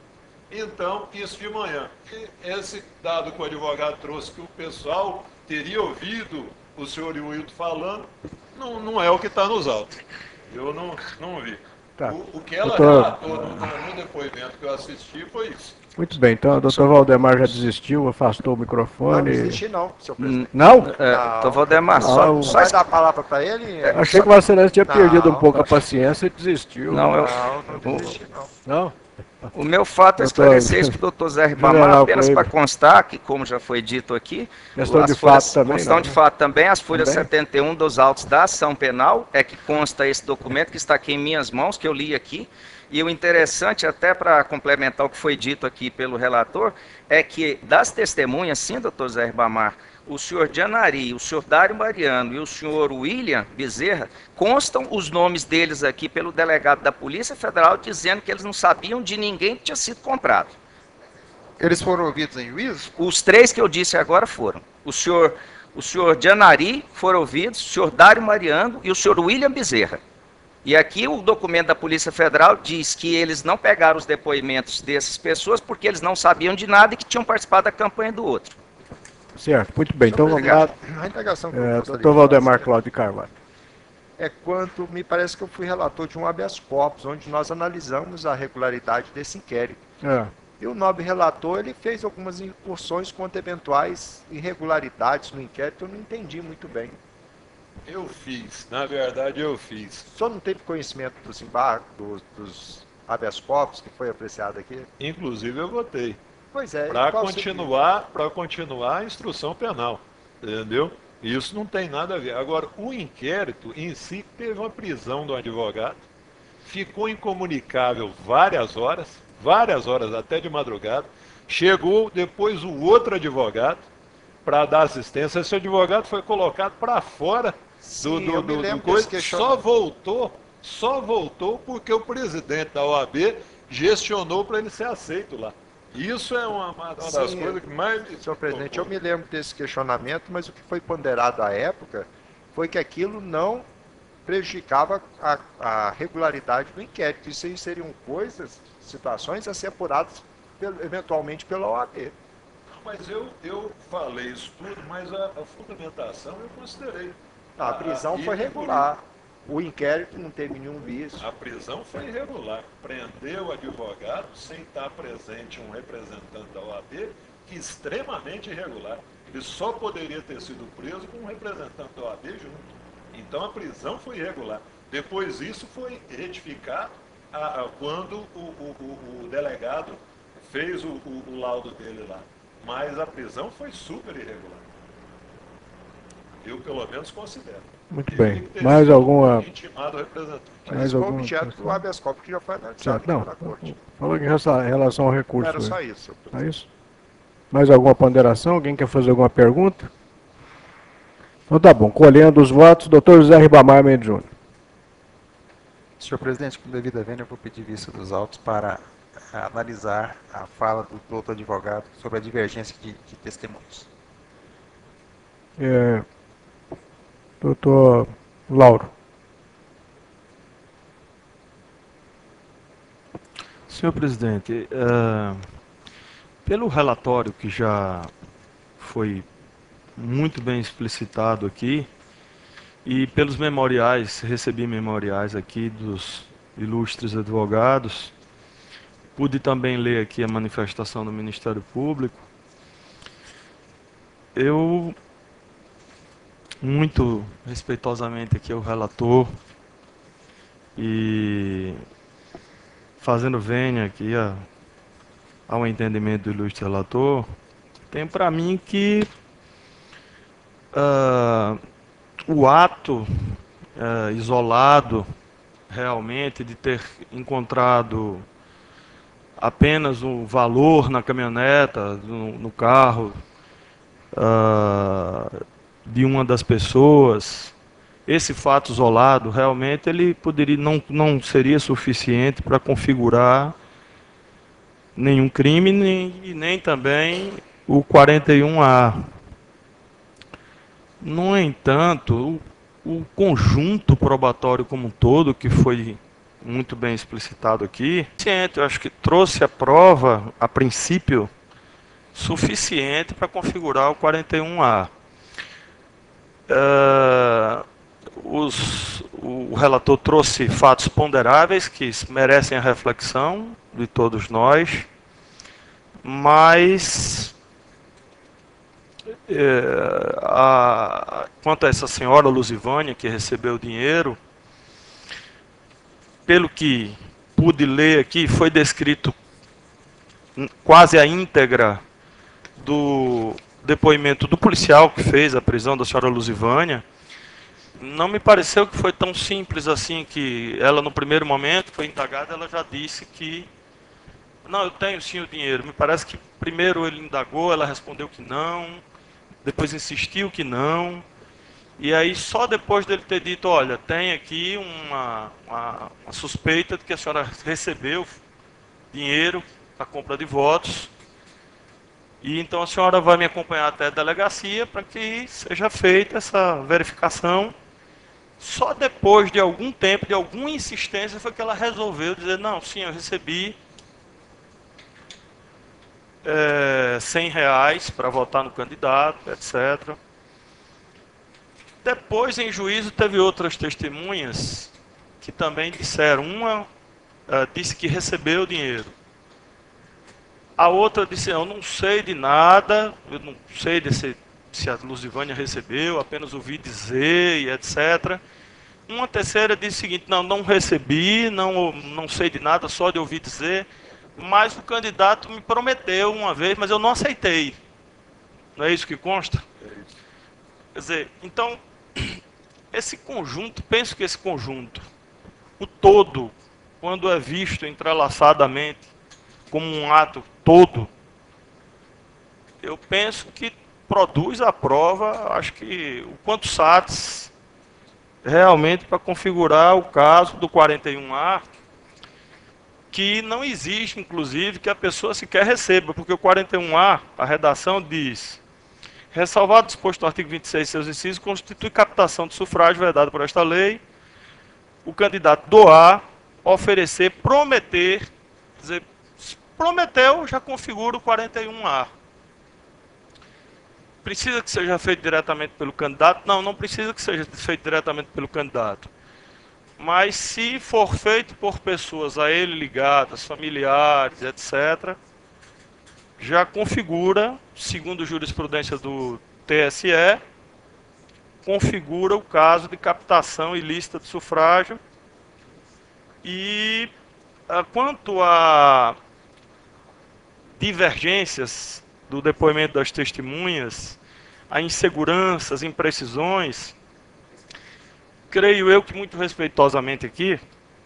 Então, isso de manhã. E esse dado que o advogado trouxe, que o pessoal teria ouvido o senhor Wilton falando, não, não é o que está nos autos. Eu não, não vi. Tá. O, o que ela Doutor... relatou no, no depoimento que eu assisti foi isso. Muito bem, então o doutor Valdemar já desistiu, afastou o Não, microfone. não existe não, senhor presidente. Não? É, Não. doutor Valdemar, Não, só, eu- só Vai dar a palavra para ele? Achei que o Vossa Excelência tinha Não. perdido um pouco a paciência e desistiu. Não, eu- Não, não existe não. Não? O meu fato é Doutor- esclarecer isso para o doutor Zé Ribamar, General apenas Cleiber. para constar que, como já foi dito aqui, Questão as de folhas- fato também, questão não, de né? fato também, as folhas Também? setenta e um dos autos da ação penal, é que consta esse documento que está aqui em minhas mãos, que eu li aqui, e o interessante, até para complementar o que foi dito aqui pelo relator, é que das testemunhas, sim, doutor Zé Ribamar, o senhor Janari, o senhor Dário Mariano e o senhor William Bezerra, constam os nomes deles aqui pelo delegado da Polícia Federal, dizendo que eles não sabiam de ninguém que tinha sido comprado. Eles foram ouvidos em juízo? Os três que eu disse agora foram. O senhor, o senhor Janari foram ouvidos, o senhor Dário Mariano e o senhor William Bezerra. E aqui o documento da Polícia Federal diz que eles não pegaram os depoimentos dessas pessoas porque eles não sabiam de nada e que tinham participado da campanha do outro. Certo, muito bem. Então vamos lá. A indagação que eu É, gostaria doutor de Valdemar fazer- Cláudio de Carvalho. é quando me parece que eu fui relator de um habeas corpus, onde nós analisamos a regularidade desse inquérito. É. E o nobre relator, ele fez algumas incursões contra eventuais irregularidades no inquérito, eu não entendi muito bem. Eu fiz, na verdade eu fiz. O senhor não teve conhecimento dos embargos, dos, dos habeas corpus que foi apreciado aqui? Inclusive eu votei. Pois é. Para qual continuar, para continuar a instrução penal, entendeu? Isso não tem nada a ver. Agora, o inquérito em si teve uma prisão do advogado, ficou incomunicável várias horas, várias horas até de madrugada. Chegou depois o outro advogado para dar assistência. Esse advogado foi colocado para fora do, Sim, do, eu me do, lembro do coisa. desse Só questionamento. voltou, só voltou porque o presidente da O A B gestionou para ele ser aceito lá. Isso é uma, uma das Sim, coisas que mais... Senhor presidente, eu me lembro desse questionamento, mas o que foi ponderado à época foi que aquilo não prejudicava a, a regularidade do inquérito. Isso aí seriam coisas, situações a ser apuradas pelo- eventualmente pela O A B. Mas eu, eu falei isso tudo, mas a, a fundamentação eu considerei. A prisão e foi por regular. O inquérito não teve nenhum vício. A prisão foi irregular. Prendeu o advogado sem estar presente um representante da O A B, que é extremamente irregular. Ele só poderia ter sido preso com um representante da O A B junto. Então a prisão foi irregular. Depois isso foi retificado a, a, quando o, o, o, o delegado fez o, o, o laudo dele lá. Mas a prisão foi super irregular. Eu pelo menos considero. Muito Ele bem. tem que ter Mais sido alguma... intimado o representante. Mas Mais isso foi alguma objeto questão? do habeas corpus que já foi analisado Certo, aqui não. pela corte. Falou em ressa- em relação ao Não recurso. era só né? isso, senhor É presidente. isso? Mais alguma ponderação? Alguém quer fazer alguma pergunta? Então tá bom. Colhendo os votos, doutor José Ribamar Mendes Júnior. Senhor presidente, com devida vênia, eu vou pedir vista dos autos para ah, analisar a fala do, do outro advogado sobre a divergência de, de testemunhos. É, doutor Lauro. Senhor presidente, eh, pelo relatório que já foi muito bem explicitado aqui, e pelos memoriais, recebi memoriais aqui dos ilustres advogados, pude também ler aqui a manifestação do Ministério Público. Eu, muito respeitosamente aqui ao relator, e fazendo vênia aqui a, ao entendimento do ilustre relator, tem para mim que uh, o ato uh, isolado realmente de ter encontrado apenas o valor na caminhoneta, no, no carro uh, de uma das pessoas, esse fato isolado realmente ele poderia não, não seria suficiente para configurar nenhum crime nem, nem também o quarenta e um A. No entanto, o, o conjunto probatório como um todo, que foi muito bem explicitado aqui, eu acho que trouxe a prova, a princípio, suficiente para configurar o quarenta e um A. Uh, os, o relator trouxe fatos ponderáveis que merecem a reflexão de todos nós, mas é, a, quanto a essa senhora Luzivânia que recebeu o dinheiro, pelo que pude ler aqui, foi descrito quase a íntegra do depoimento do policial que fez a prisão da senhora Luzivânia. Não me pareceu que foi tão simples assim, que ela no primeiro momento foi indagada, ela já disse que não, eu tenho sim o dinheiro. Me parece que primeiro ele indagou, ela respondeu que não, depois insistiu que não, e aí só depois dele ter dito, olha, tem aqui uma, uma, uma suspeita de que a senhora recebeu dinheiro para compra de votos, e então a senhora vai me acompanhar até a delegacia para que seja feita essa verificação. Só depois de algum tempo, de alguma insistência, foi que ela resolveu dizer, não, sim, eu recebi é, cem reais para votar no candidato, etcétera. Depois, em juízo, teve outras testemunhas que também disseram. Uma uh, disse que recebeu o dinheiro. A outra disse, eu não sei de nada, eu não sei desse, se a Luzivânia recebeu, apenas ouvi dizer e etcétera. Uma terceira disse o seguinte, não, não recebi, não, não sei de nada, só de ouvir dizer, mas o candidato me prometeu uma vez, mas eu não aceitei. Não é isso que consta? Quer dizer, então, esse conjunto, penso que esse conjunto, o todo, quando é visto entrelaçadamente, como um ato todo, eu penso que produz a prova, acho que o quanto satis, realmente para configurar o caso do quarenta e um A, que não existe, inclusive, que a pessoa sequer receba, porque o quarenta e um A, a redação diz, ressalvado o disposto no artigo vinte e seis, seus incisos, constitui captação de sufrágio vedado por esta lei, o candidato doar, oferecer, prometer, quer dizer, prometeu, já configura o quarenta e um A. Precisa que seja feito diretamente pelo candidato? Não, não precisa que seja feito diretamente pelo candidato. Mas se for feito por pessoas a ele ligadas, familiares, etcétera, já configura, segundo jurisprudência do T S E, configura o caso de captação ilícita de sufrágio. E quanto a divergências do depoimento das testemunhas, a inseguranças, imprecisões, creio eu que muito respeitosamente aqui,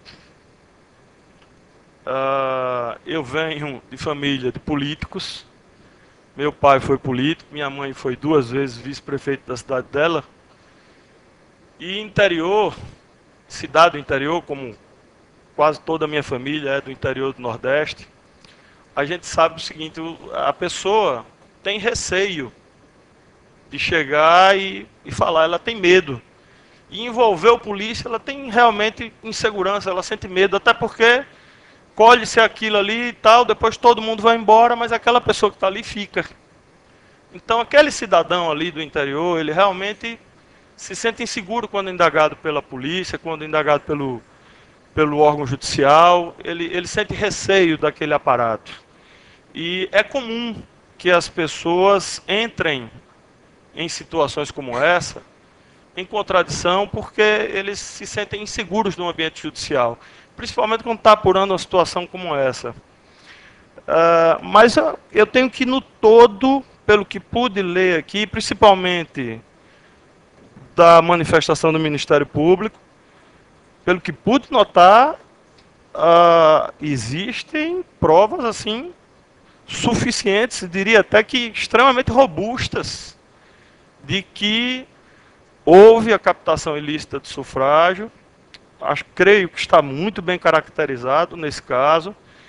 uh, eu venho de família de políticos, meu pai foi político, minha mãe foi duas vezes vice-prefeito da cidade dela, e interior, cidade do interior, como quase toda a minha família é do interior do Nordeste, a gente sabe o seguinte, a pessoa tem receio de chegar e, e falar, ela tem medo. E envolver o polícia, ela tem realmente insegurança, ela sente medo, até porque colhe-se aquilo ali e tal, depois todo mundo vai embora, mas aquela pessoa que está ali fica. Então aquele cidadão ali do interior, ele realmente se sente inseguro quando indagado pela polícia, quando indagado pelo, pelo órgão judicial, ele, ele sente receio daquele aparato. E é comum que as pessoas entrem em situações como essa, em contradição, porque eles se sentem inseguros no ambiente judicial, principalmente quando está apurando uma situação como essa. Uh, mas eu, eu tenho que, no todo, pelo que pude ler aqui, principalmente da manifestação do Ministério Público, pelo que pude notar, uh, existem provas assim suficientes, diria até que extremamente robustas, de que houve a captação ilícita de sufrágio. Acho, creio que está muito bem caracterizado nesse caso.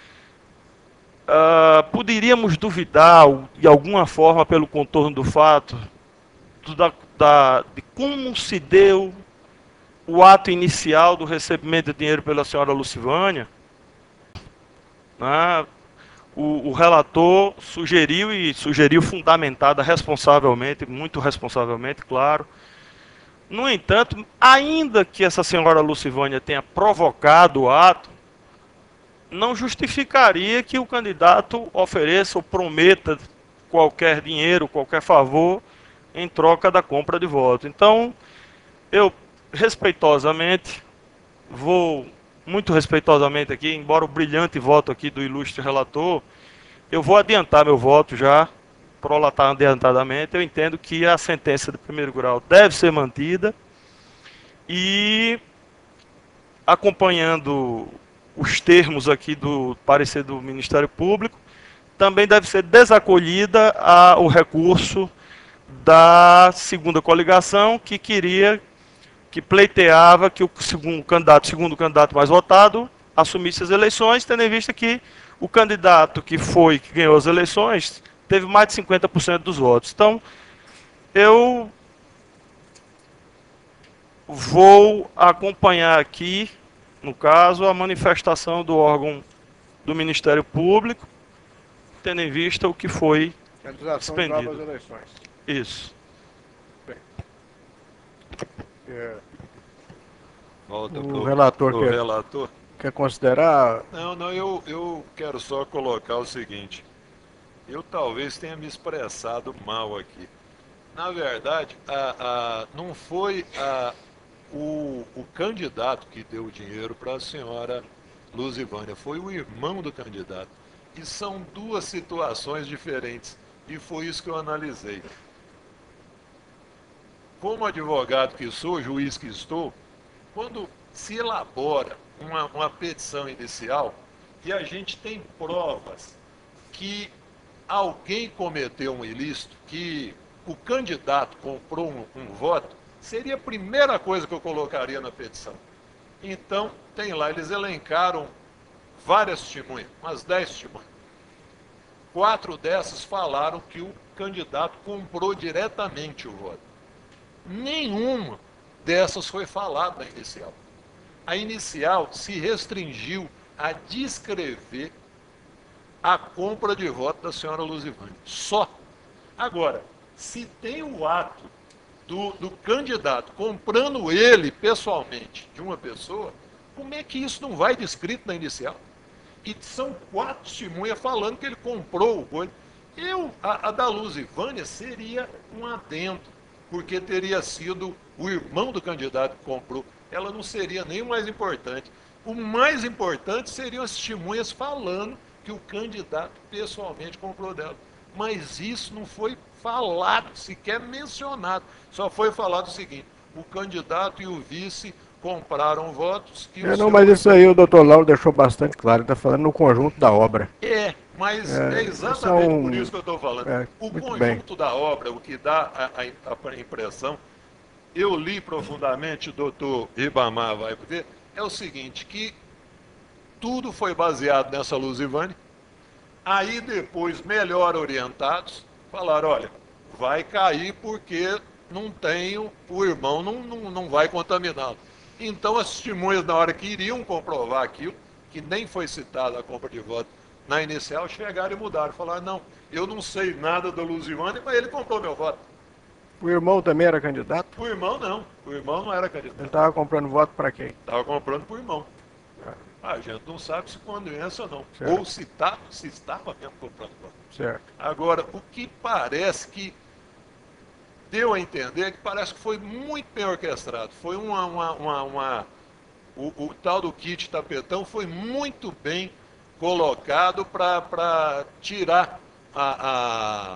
Uh, poderíamos duvidar, de alguma forma, pelo contorno do fato, do, da, da, de como se deu o ato inicial do recebimento de dinheiro pela senhora Lucivânia. Né? O, o relator sugeriu, e sugeriu fundamentada responsavelmente, muito responsavelmente, claro. No entanto, ainda que essa senhora Lucivânia tenha provocado o ato, não justificaria que o candidato ofereça ou prometa qualquer dinheiro, qualquer favor, em troca da compra de voto. Então, eu, respeitosamente, vou... muito respeitosamente aqui, embora o brilhante voto aqui do ilustre relator, eu vou adiantar meu voto já, prolatar adiantadamente. Eu entendo que a sentença de primeiro grau deve ser mantida e, acompanhando os termos aqui do parecer do Ministério Público, também deve ser desacolhida a, o recurso da segunda coligação, que queria... que pleiteava que o segundo candidato, segundo candidato mais votado, assumisse as eleições, tendo em vista que o candidato que foi, que ganhou as eleições, teve mais de cinquenta por cento dos votos. Então, eu vou acompanhar aqui, no caso, a manifestação do órgão do Ministério Público, tendo em vista o que foi expendido. Novas eleições. Isso. É. Volta O pro, relator pro quer, relator. quer considerar? Não, não, eu, eu quero só colocar o seguinte. Eu talvez tenha me expressado mal aqui. Na verdade, a, a, não foi a, o, o candidato que deu o dinheiro para a senhora Luzivânia, foi o irmão do candidato. E são duas situações diferentes. E foi isso que eu analisei. Como advogado que sou, juiz que estou, quando se elabora uma, uma petição inicial e a gente tem provas que alguém cometeu um ilícito, que o candidato comprou um, um voto, seria a primeira coisa que eu colocaria na petição. Então, tem lá, eles elencaram várias testemunhas, umas dez testemunhas. Quatro dessas falaram que o candidato comprou diretamente o voto. Nenhuma dessas foi falada na inicial. A inicial se restringiu a descrever a compra de voto da senhora Luzivânia. Só. Agora, se tem o ato do, do candidato comprando ele pessoalmente de uma pessoa, como é que isso não vai descrito na inicial? E são quatro testemunhas falando que ele comprou o boi. Eu, a, a da Luzivânia seria um adendo, porque teria sido o irmão do candidato que comprou. Ela não seria nem o mais importante. O mais importante seriam as testemunhas falando que o candidato pessoalmente comprou dela. Mas isso não foi falado, sequer mencionado. Só foi falado o seguinte: o candidato e o vice compraram votos que É, o não, mas senhor... isso aí o doutor Lauro deixou bastante claro, ele está falando no conjunto da obra. É, mas É, é, exatamente são- por isso que eu estou falando. é, o muito conjunto da obra, o que dá a, a- a impressão, eu li profundamente, o doutor Ribamar vai ver, é o seguinte, que tudo foi baseado nessa Luzivânia. Aí depois, melhor orientados, falaram, olha, vai cair porque não tem, o o irmão não, não, não vai contaminá-lo. Então as testemunhas, na hora que iriam comprovar aquilo, que nem foi citada a compra de voto na inicial, chegaram e mudaram. Falaram, não, eu não sei nada da Luzivânia, mas ele comprou meu voto. O irmão também era candidato? O irmão não, o irmão não era Ele candidato. estava comprando voto para quem? Estava comprando por irmão. Ah, a gente não sabe se condensa ou não. Certo. Ou se, tá, se estava mesmo comprando voto. Certo. Agora, o que parece que deu a entender é que parece que foi muito bem orquestrado. Foi uma. uma, uma, uma o, o tal do kit tapetão foi muito bem colocado para tirar a, a,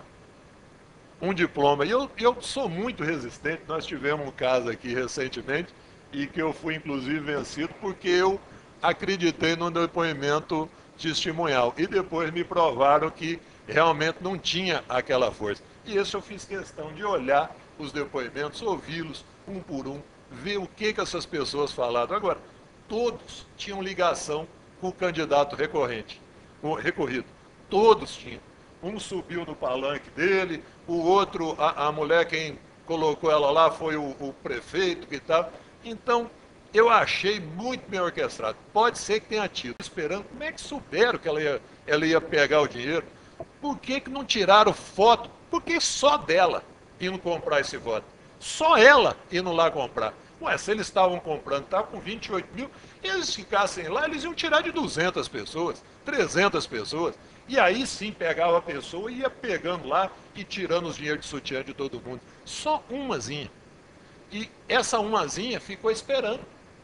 um diploma. E eu, eu sou muito resistente. Nós tivemos um caso aqui recentemente e que eu fui inclusive vencido porque eu acreditei no depoimento testemunhal. E depois me provaram que realmente não tinha aquela força. E isso eu fiz questão de olhar os depoimentos, ouvi-los um por um, ver o que, que essas pessoas falaram. Agora, todos tinham ligação com o candidato recorrente, o recorrido. Todos tinham. Um subiu no palanque dele, o outro, a, a mulher quem colocou ela lá foi o, o prefeito que estava. Então, eu achei muito bem orquestrado. Pode ser que tenha tido. Esperando, como é que souberam que ela ia, ela ia pegar o dinheiro? Por que, que não tiraram foto? Porque só dela indo comprar esse voto. Só ela indo lá comprar. Ué, se eles estavam comprando, estavam com vinte e oito mil, eles ficassem lá, eles iam tirar de duzentas pessoas, trezentas pessoas. E aí sim pegava a pessoa e ia pegando lá e tirando os dinheiros de sutiã de todo mundo. Só umazinha. E essa umazinha ficou esperando.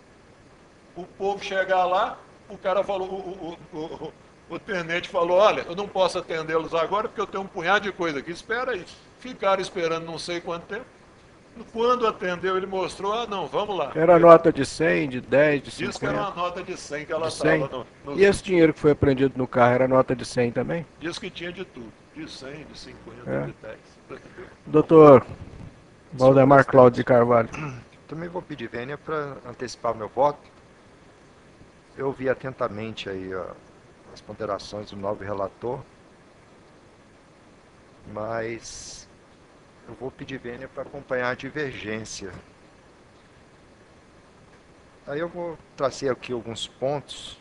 O povo chegar lá, o cara falou, o, o, o, o, o tenente falou, olha, eu não posso atendê-los agora porque eu tenho um punhado de coisa aqui, espera aí. Ficaram esperando não sei quanto tempo. Quando atendeu, ele mostrou, ah não, vamos lá. Era nota de cem, de dez, de Diz que era cinquenta? uma nota de cem que ela De cem? estava no, no... E esse dinheiro que foi apreendido no carro era nota de cem também? Diz que tinha de tudo, de cem, de cinquenta, É. de dez. Doutor Valdemar Cláudio de Carvalho. Também vou pedir vênia para antecipar meu voto. Eu ouvi atentamente aí ó, as ponderações do novo relator, mas eu vou pedir vênia para acompanhar a divergência. Aí eu vou trazer aqui alguns pontos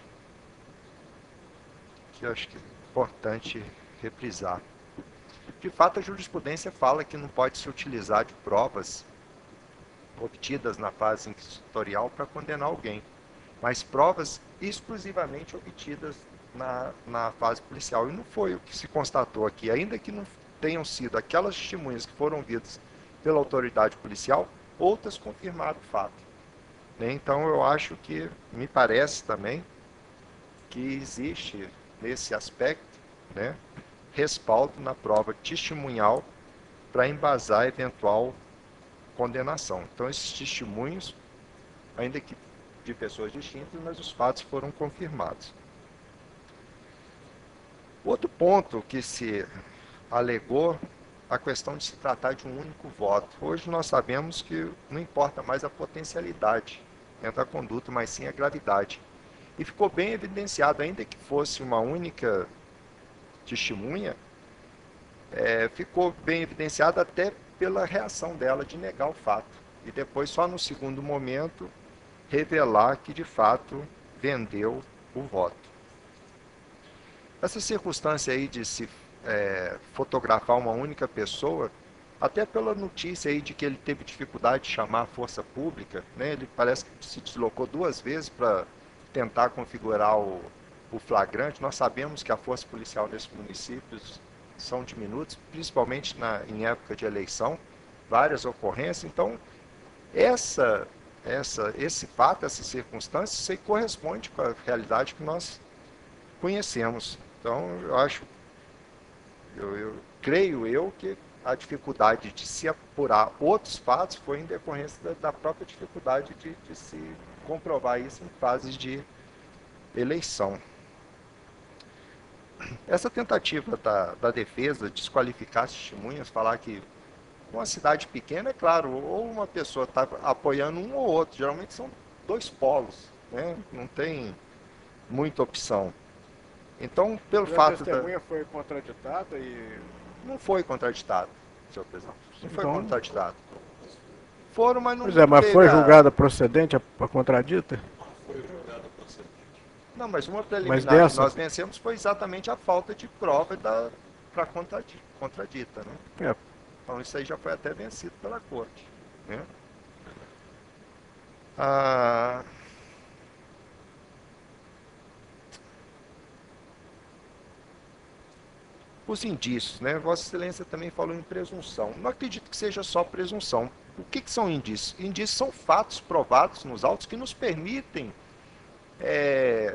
que eu acho que é importante reprisar. De fato, a jurisprudência fala que não pode se utilizar de provas obtidas na fase inquisitorial para condenar alguém, mas provas exclusivamente obtidas na, na fase policial. E não foi o que se constatou aqui, ainda que não tenham sido aquelas testemunhas que foram ouvidas pela autoridade policial, outras confirmaram o fato. Né? Então eu acho que, me parece também, que existe nesse aspecto, né, respaldo na prova testemunhal para embasar eventual condenação. Então esses testemunhos, ainda que de pessoas distintas, mas os fatos foram confirmados. Outro ponto que se alegou, a questão de se tratar de um único voto. Hoje nós sabemos que não importa mais a potencialidade, né, da conduta, mas sim a gravidade. E ficou bem evidenciado, ainda que fosse uma única testemunha, é, ficou bem evidenciado até pela reação dela de negar o fato. E depois, só no segundo momento, revelar que de fato vendeu o voto. Essa circunstância aí de se é, fotografar uma única pessoa, até pela notícia aí de que ele teve dificuldade de chamar a força pública, né? Ele parece que se deslocou duas vezes para tentar configurar o, o flagrante. Nós sabemos que a força policial nesses municípios são diminutos, principalmente na, em época de eleição, várias ocorrências. Então, essa, essa, esse fato, essa circunstância, isso aí corresponde com a realidade que nós conhecemos. Então, eu acho, eu, eu creio eu que a dificuldade de se apurar outros fatos foi em decorrência da, da própria dificuldade de, de se comprovar isso em fases de eleição. Essa tentativa da, da defesa de desqualificar as testemunhas, falar que uma cidade pequena, é claro, ou uma pessoa está apoiando um ou outro, geralmente são dois polos, né? Não tem muita opção. Então, pelo a fato da... A testemunha foi contraditada e... Não foi contraditado, senhor presidente. Não foi então... contraditado. Foram, mas não... Pois é, mas foi julgada procedente a, a contradita? Foi julgada procedente. Não, mas uma preliminar mas dessa... que nós vencemos foi exatamente a falta de prova para contradita, contradita, né? É. Então isso aí já foi até vencido pela corte, né? Ah... Os indícios, né? Vossa Excelência também falou em presunção. Não acredito que seja só presunção. O que, que são indícios? Indícios são fatos provados nos autos que nos permitem, é,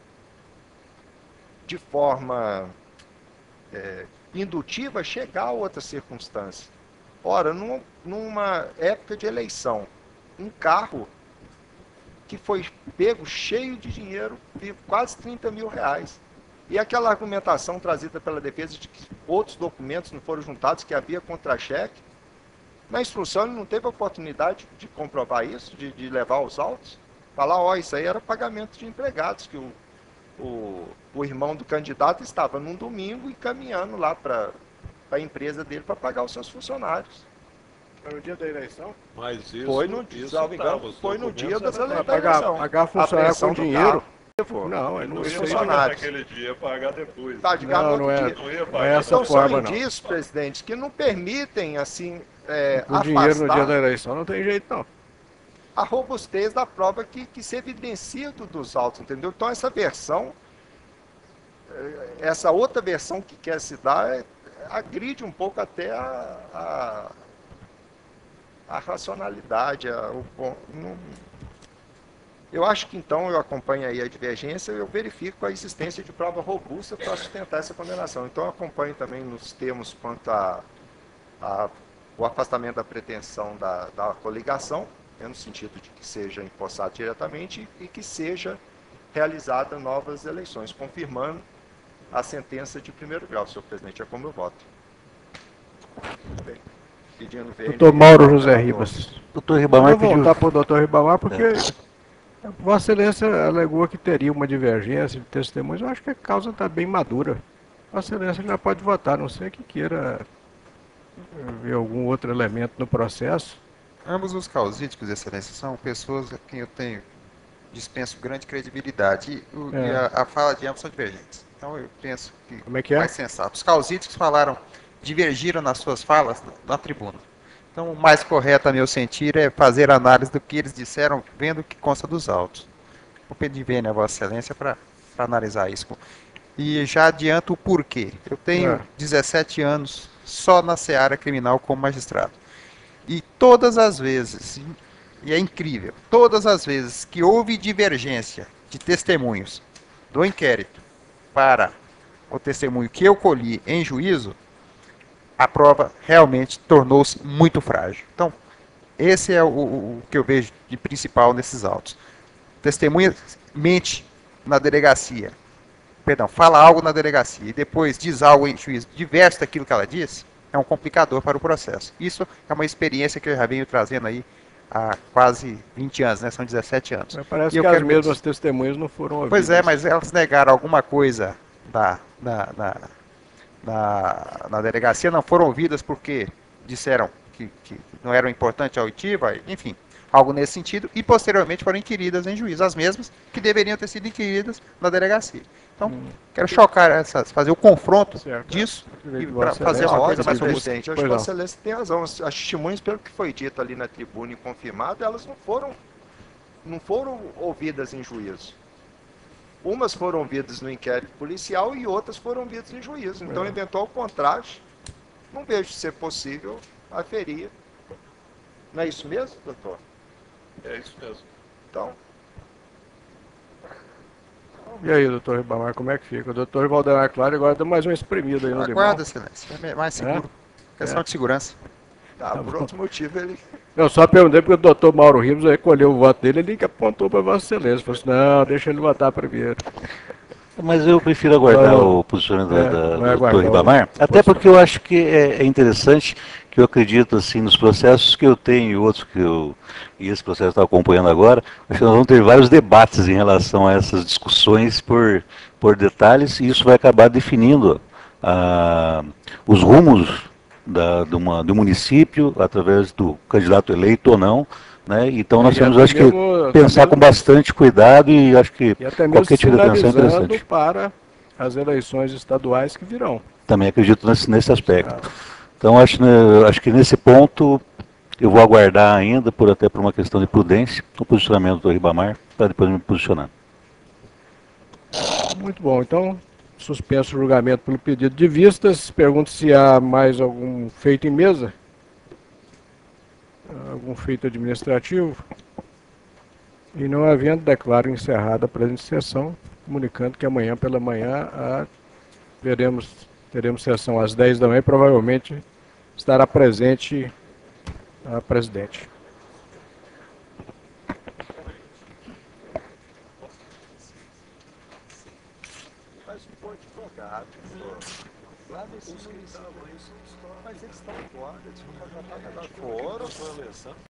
de forma é, indutiva, chegar a outra circunstância. Ora, num, numa época de eleição, um carro que foi pego cheio de dinheiro, de quase trinta mil reais. E aquela argumentação trazida pela defesa de que outros documentos não foram juntados, que havia contra-cheque, na instrução ele não teve a oportunidade de comprovar isso, de, de levar os autos, falar, ó, isso aí era pagamento de empregados, que o, o, o irmão do candidato estava num domingo encaminhando lá para a empresa dele para pagar os seus funcionários. Foi no dia da eleição? Mas isso, foi no, isso salvo engano, tava, foi no dia das era eleições. Pagar, pagar funcionário com dinheiro? Carro, não, é não não ia sei. pagar naquele dia, pagar depois. Tá, digamos, não, não é, não ia não pagar. é essa então forma, são não. indícios, presidente, que não permitem, assim, é, Com dinheiro no dia afastar da eleição não tem jeito, não. a robustez da prova que, que se evidencia do- dos autos, entendeu? Então essa versão, eh, essa outra versão que quer se dar, é- agride um pouco até a, a, a racionalidade, a- o, bom, não- eu acho que então eu acompanho aí a divergência, eu verifico a existência de prova robusta para sustentar essa condenação. Então eu acompanho também nos termos quanto a, a o afastamento da pretensão da, da coligação, né, no sentido de que seja empossado diretamente e que seja realizada novas eleições, confirmando a sentença de primeiro grau, senhor presidente. É como eu voto. Bem, pedindo ver. Doutor Mauro José Ribas. Doutor Eu Ribamar vou pediu... voltar para o doutor Ribamar, porque Vossa Excelência alegou que teria uma divergência de testemunhos. Eu acho que a causa está bem madura. Vossa Excelência já pode votar, não sei que queira ver algum outro elemento no processo. Ambos os causídicos, Excelência, são pessoas a quem eu tenho dispenso grande credibilidade. E, o- É. e a, a fala de ambos são divergentes. Então eu penso que Como é que é? mais sensato. Os causídicos falaram, divergiram nas suas falas na tribuna. Então, o mais correto, a meu sentir, é fazer análise do que eles disseram, vendo o que consta dos autos. Vou pedir bem a Vossa Excelência para analisar isso. E já adianto o porquê. Eu tenho É. dezessete anos só na seara criminal como magistrado. E todas as vezes, e é incrível, todas as vezes que houve divergência de testemunhos do inquérito para o testemunho que eu colhi em juízo, a prova realmente tornou-se muito frágil. Então, esse é o, o, o que eu vejo de principal nesses autos. Testemunha mente na delegacia, perdão, fala algo na delegacia e depois diz algo em juízo diverso daquilo que ela disse, é um complicador para o processo. Isso é uma experiência que eu já venho trazendo aí há quase vinte anos, né? São dezessete anos. Mas parece E eu que as quero- mesmas testemunhas não foram ouvidas. Pois é, mas elas negaram alguma coisa da, da, da, na, na delegacia, não foram ouvidas porque disseram que, que não eram importantes a oitiva, enfim, algo nesse sentido, e posteriormente foram inquiridas em juízo, as mesmas que deveriam ter sido inquiridas na delegacia. Então, Hum. quero chocar essas, fazer o confronto Certo. disso e Vossa para fazer Excelência, uma Olha, coisa mais mas, robusta. presidente, acho Pois que não. Vossa Excelência tem razão. As testemunhas, pelo que foi dito ali na tribuna e confirmado, elas não foram, não foram ouvidas em juízo. Umas foram ouvidas no inquérito policial e outras foram ouvidas em juízo. Então, É. eventual contraste, não vejo ser possível aferir. Não é isso mesmo, doutor? É isso mesmo. Então, E aí, doutor Ribamar, como é que fica? O doutor Valdemar Claro agora deu mais uma espremida aí no limão. Aguarda, excelência, é mais seguro. Questão É. de segurança. tá, Tá por bom. outro motivo, ele Eu só perguntei porque o doutor Mauro Ribas recolheu o voto dele, ele que apontou para Vossa Excelência. Falou assim, não, deixa ele votar primeiro. Mas eu prefiro aguardar Não, o posicionamento é, da, da, vai do aguardar doutor Ribamar, o até porque eu acho que é, é interessante, que eu acredito assim nos processos que eu tenho e outros que eu, e esse processo está acompanhando agora, acho que nós vamos ter vários debates em relação a essas discussões por, por detalhes, e isso vai acabar definindo ah, os rumos da, de uma, do município, através do candidato eleito ou não, né? Então nós E temos, até acho que, mesmo- até pensar com mesmo- bastante cuidado, e acho que E até mesmo qualquer tipo de atenção é sinalizando interessante. para as eleições estaduais que virão. Também acredito nesse, nesse aspecto. Então acho, né, acho que nesse ponto eu vou aguardar ainda, por até por uma questão de prudência, o posicionamento do Ribamar, para depois me posicionar. Muito bom, então suspenso o julgamento pelo pedido de vistas. Pergunto se há mais algum feito em mesa. Algum feito administrativo. E não havendo, declaro encerrada a presente sessão, comunicando que amanhã pela manhã a, veremos, teremos sessão às dez da manhã e provavelmente estará presente a presidente. faz um pouco advogado. Lá nesse escritório, mas eles estão fora, eles foram contratados agora. Foram, foi a eleição.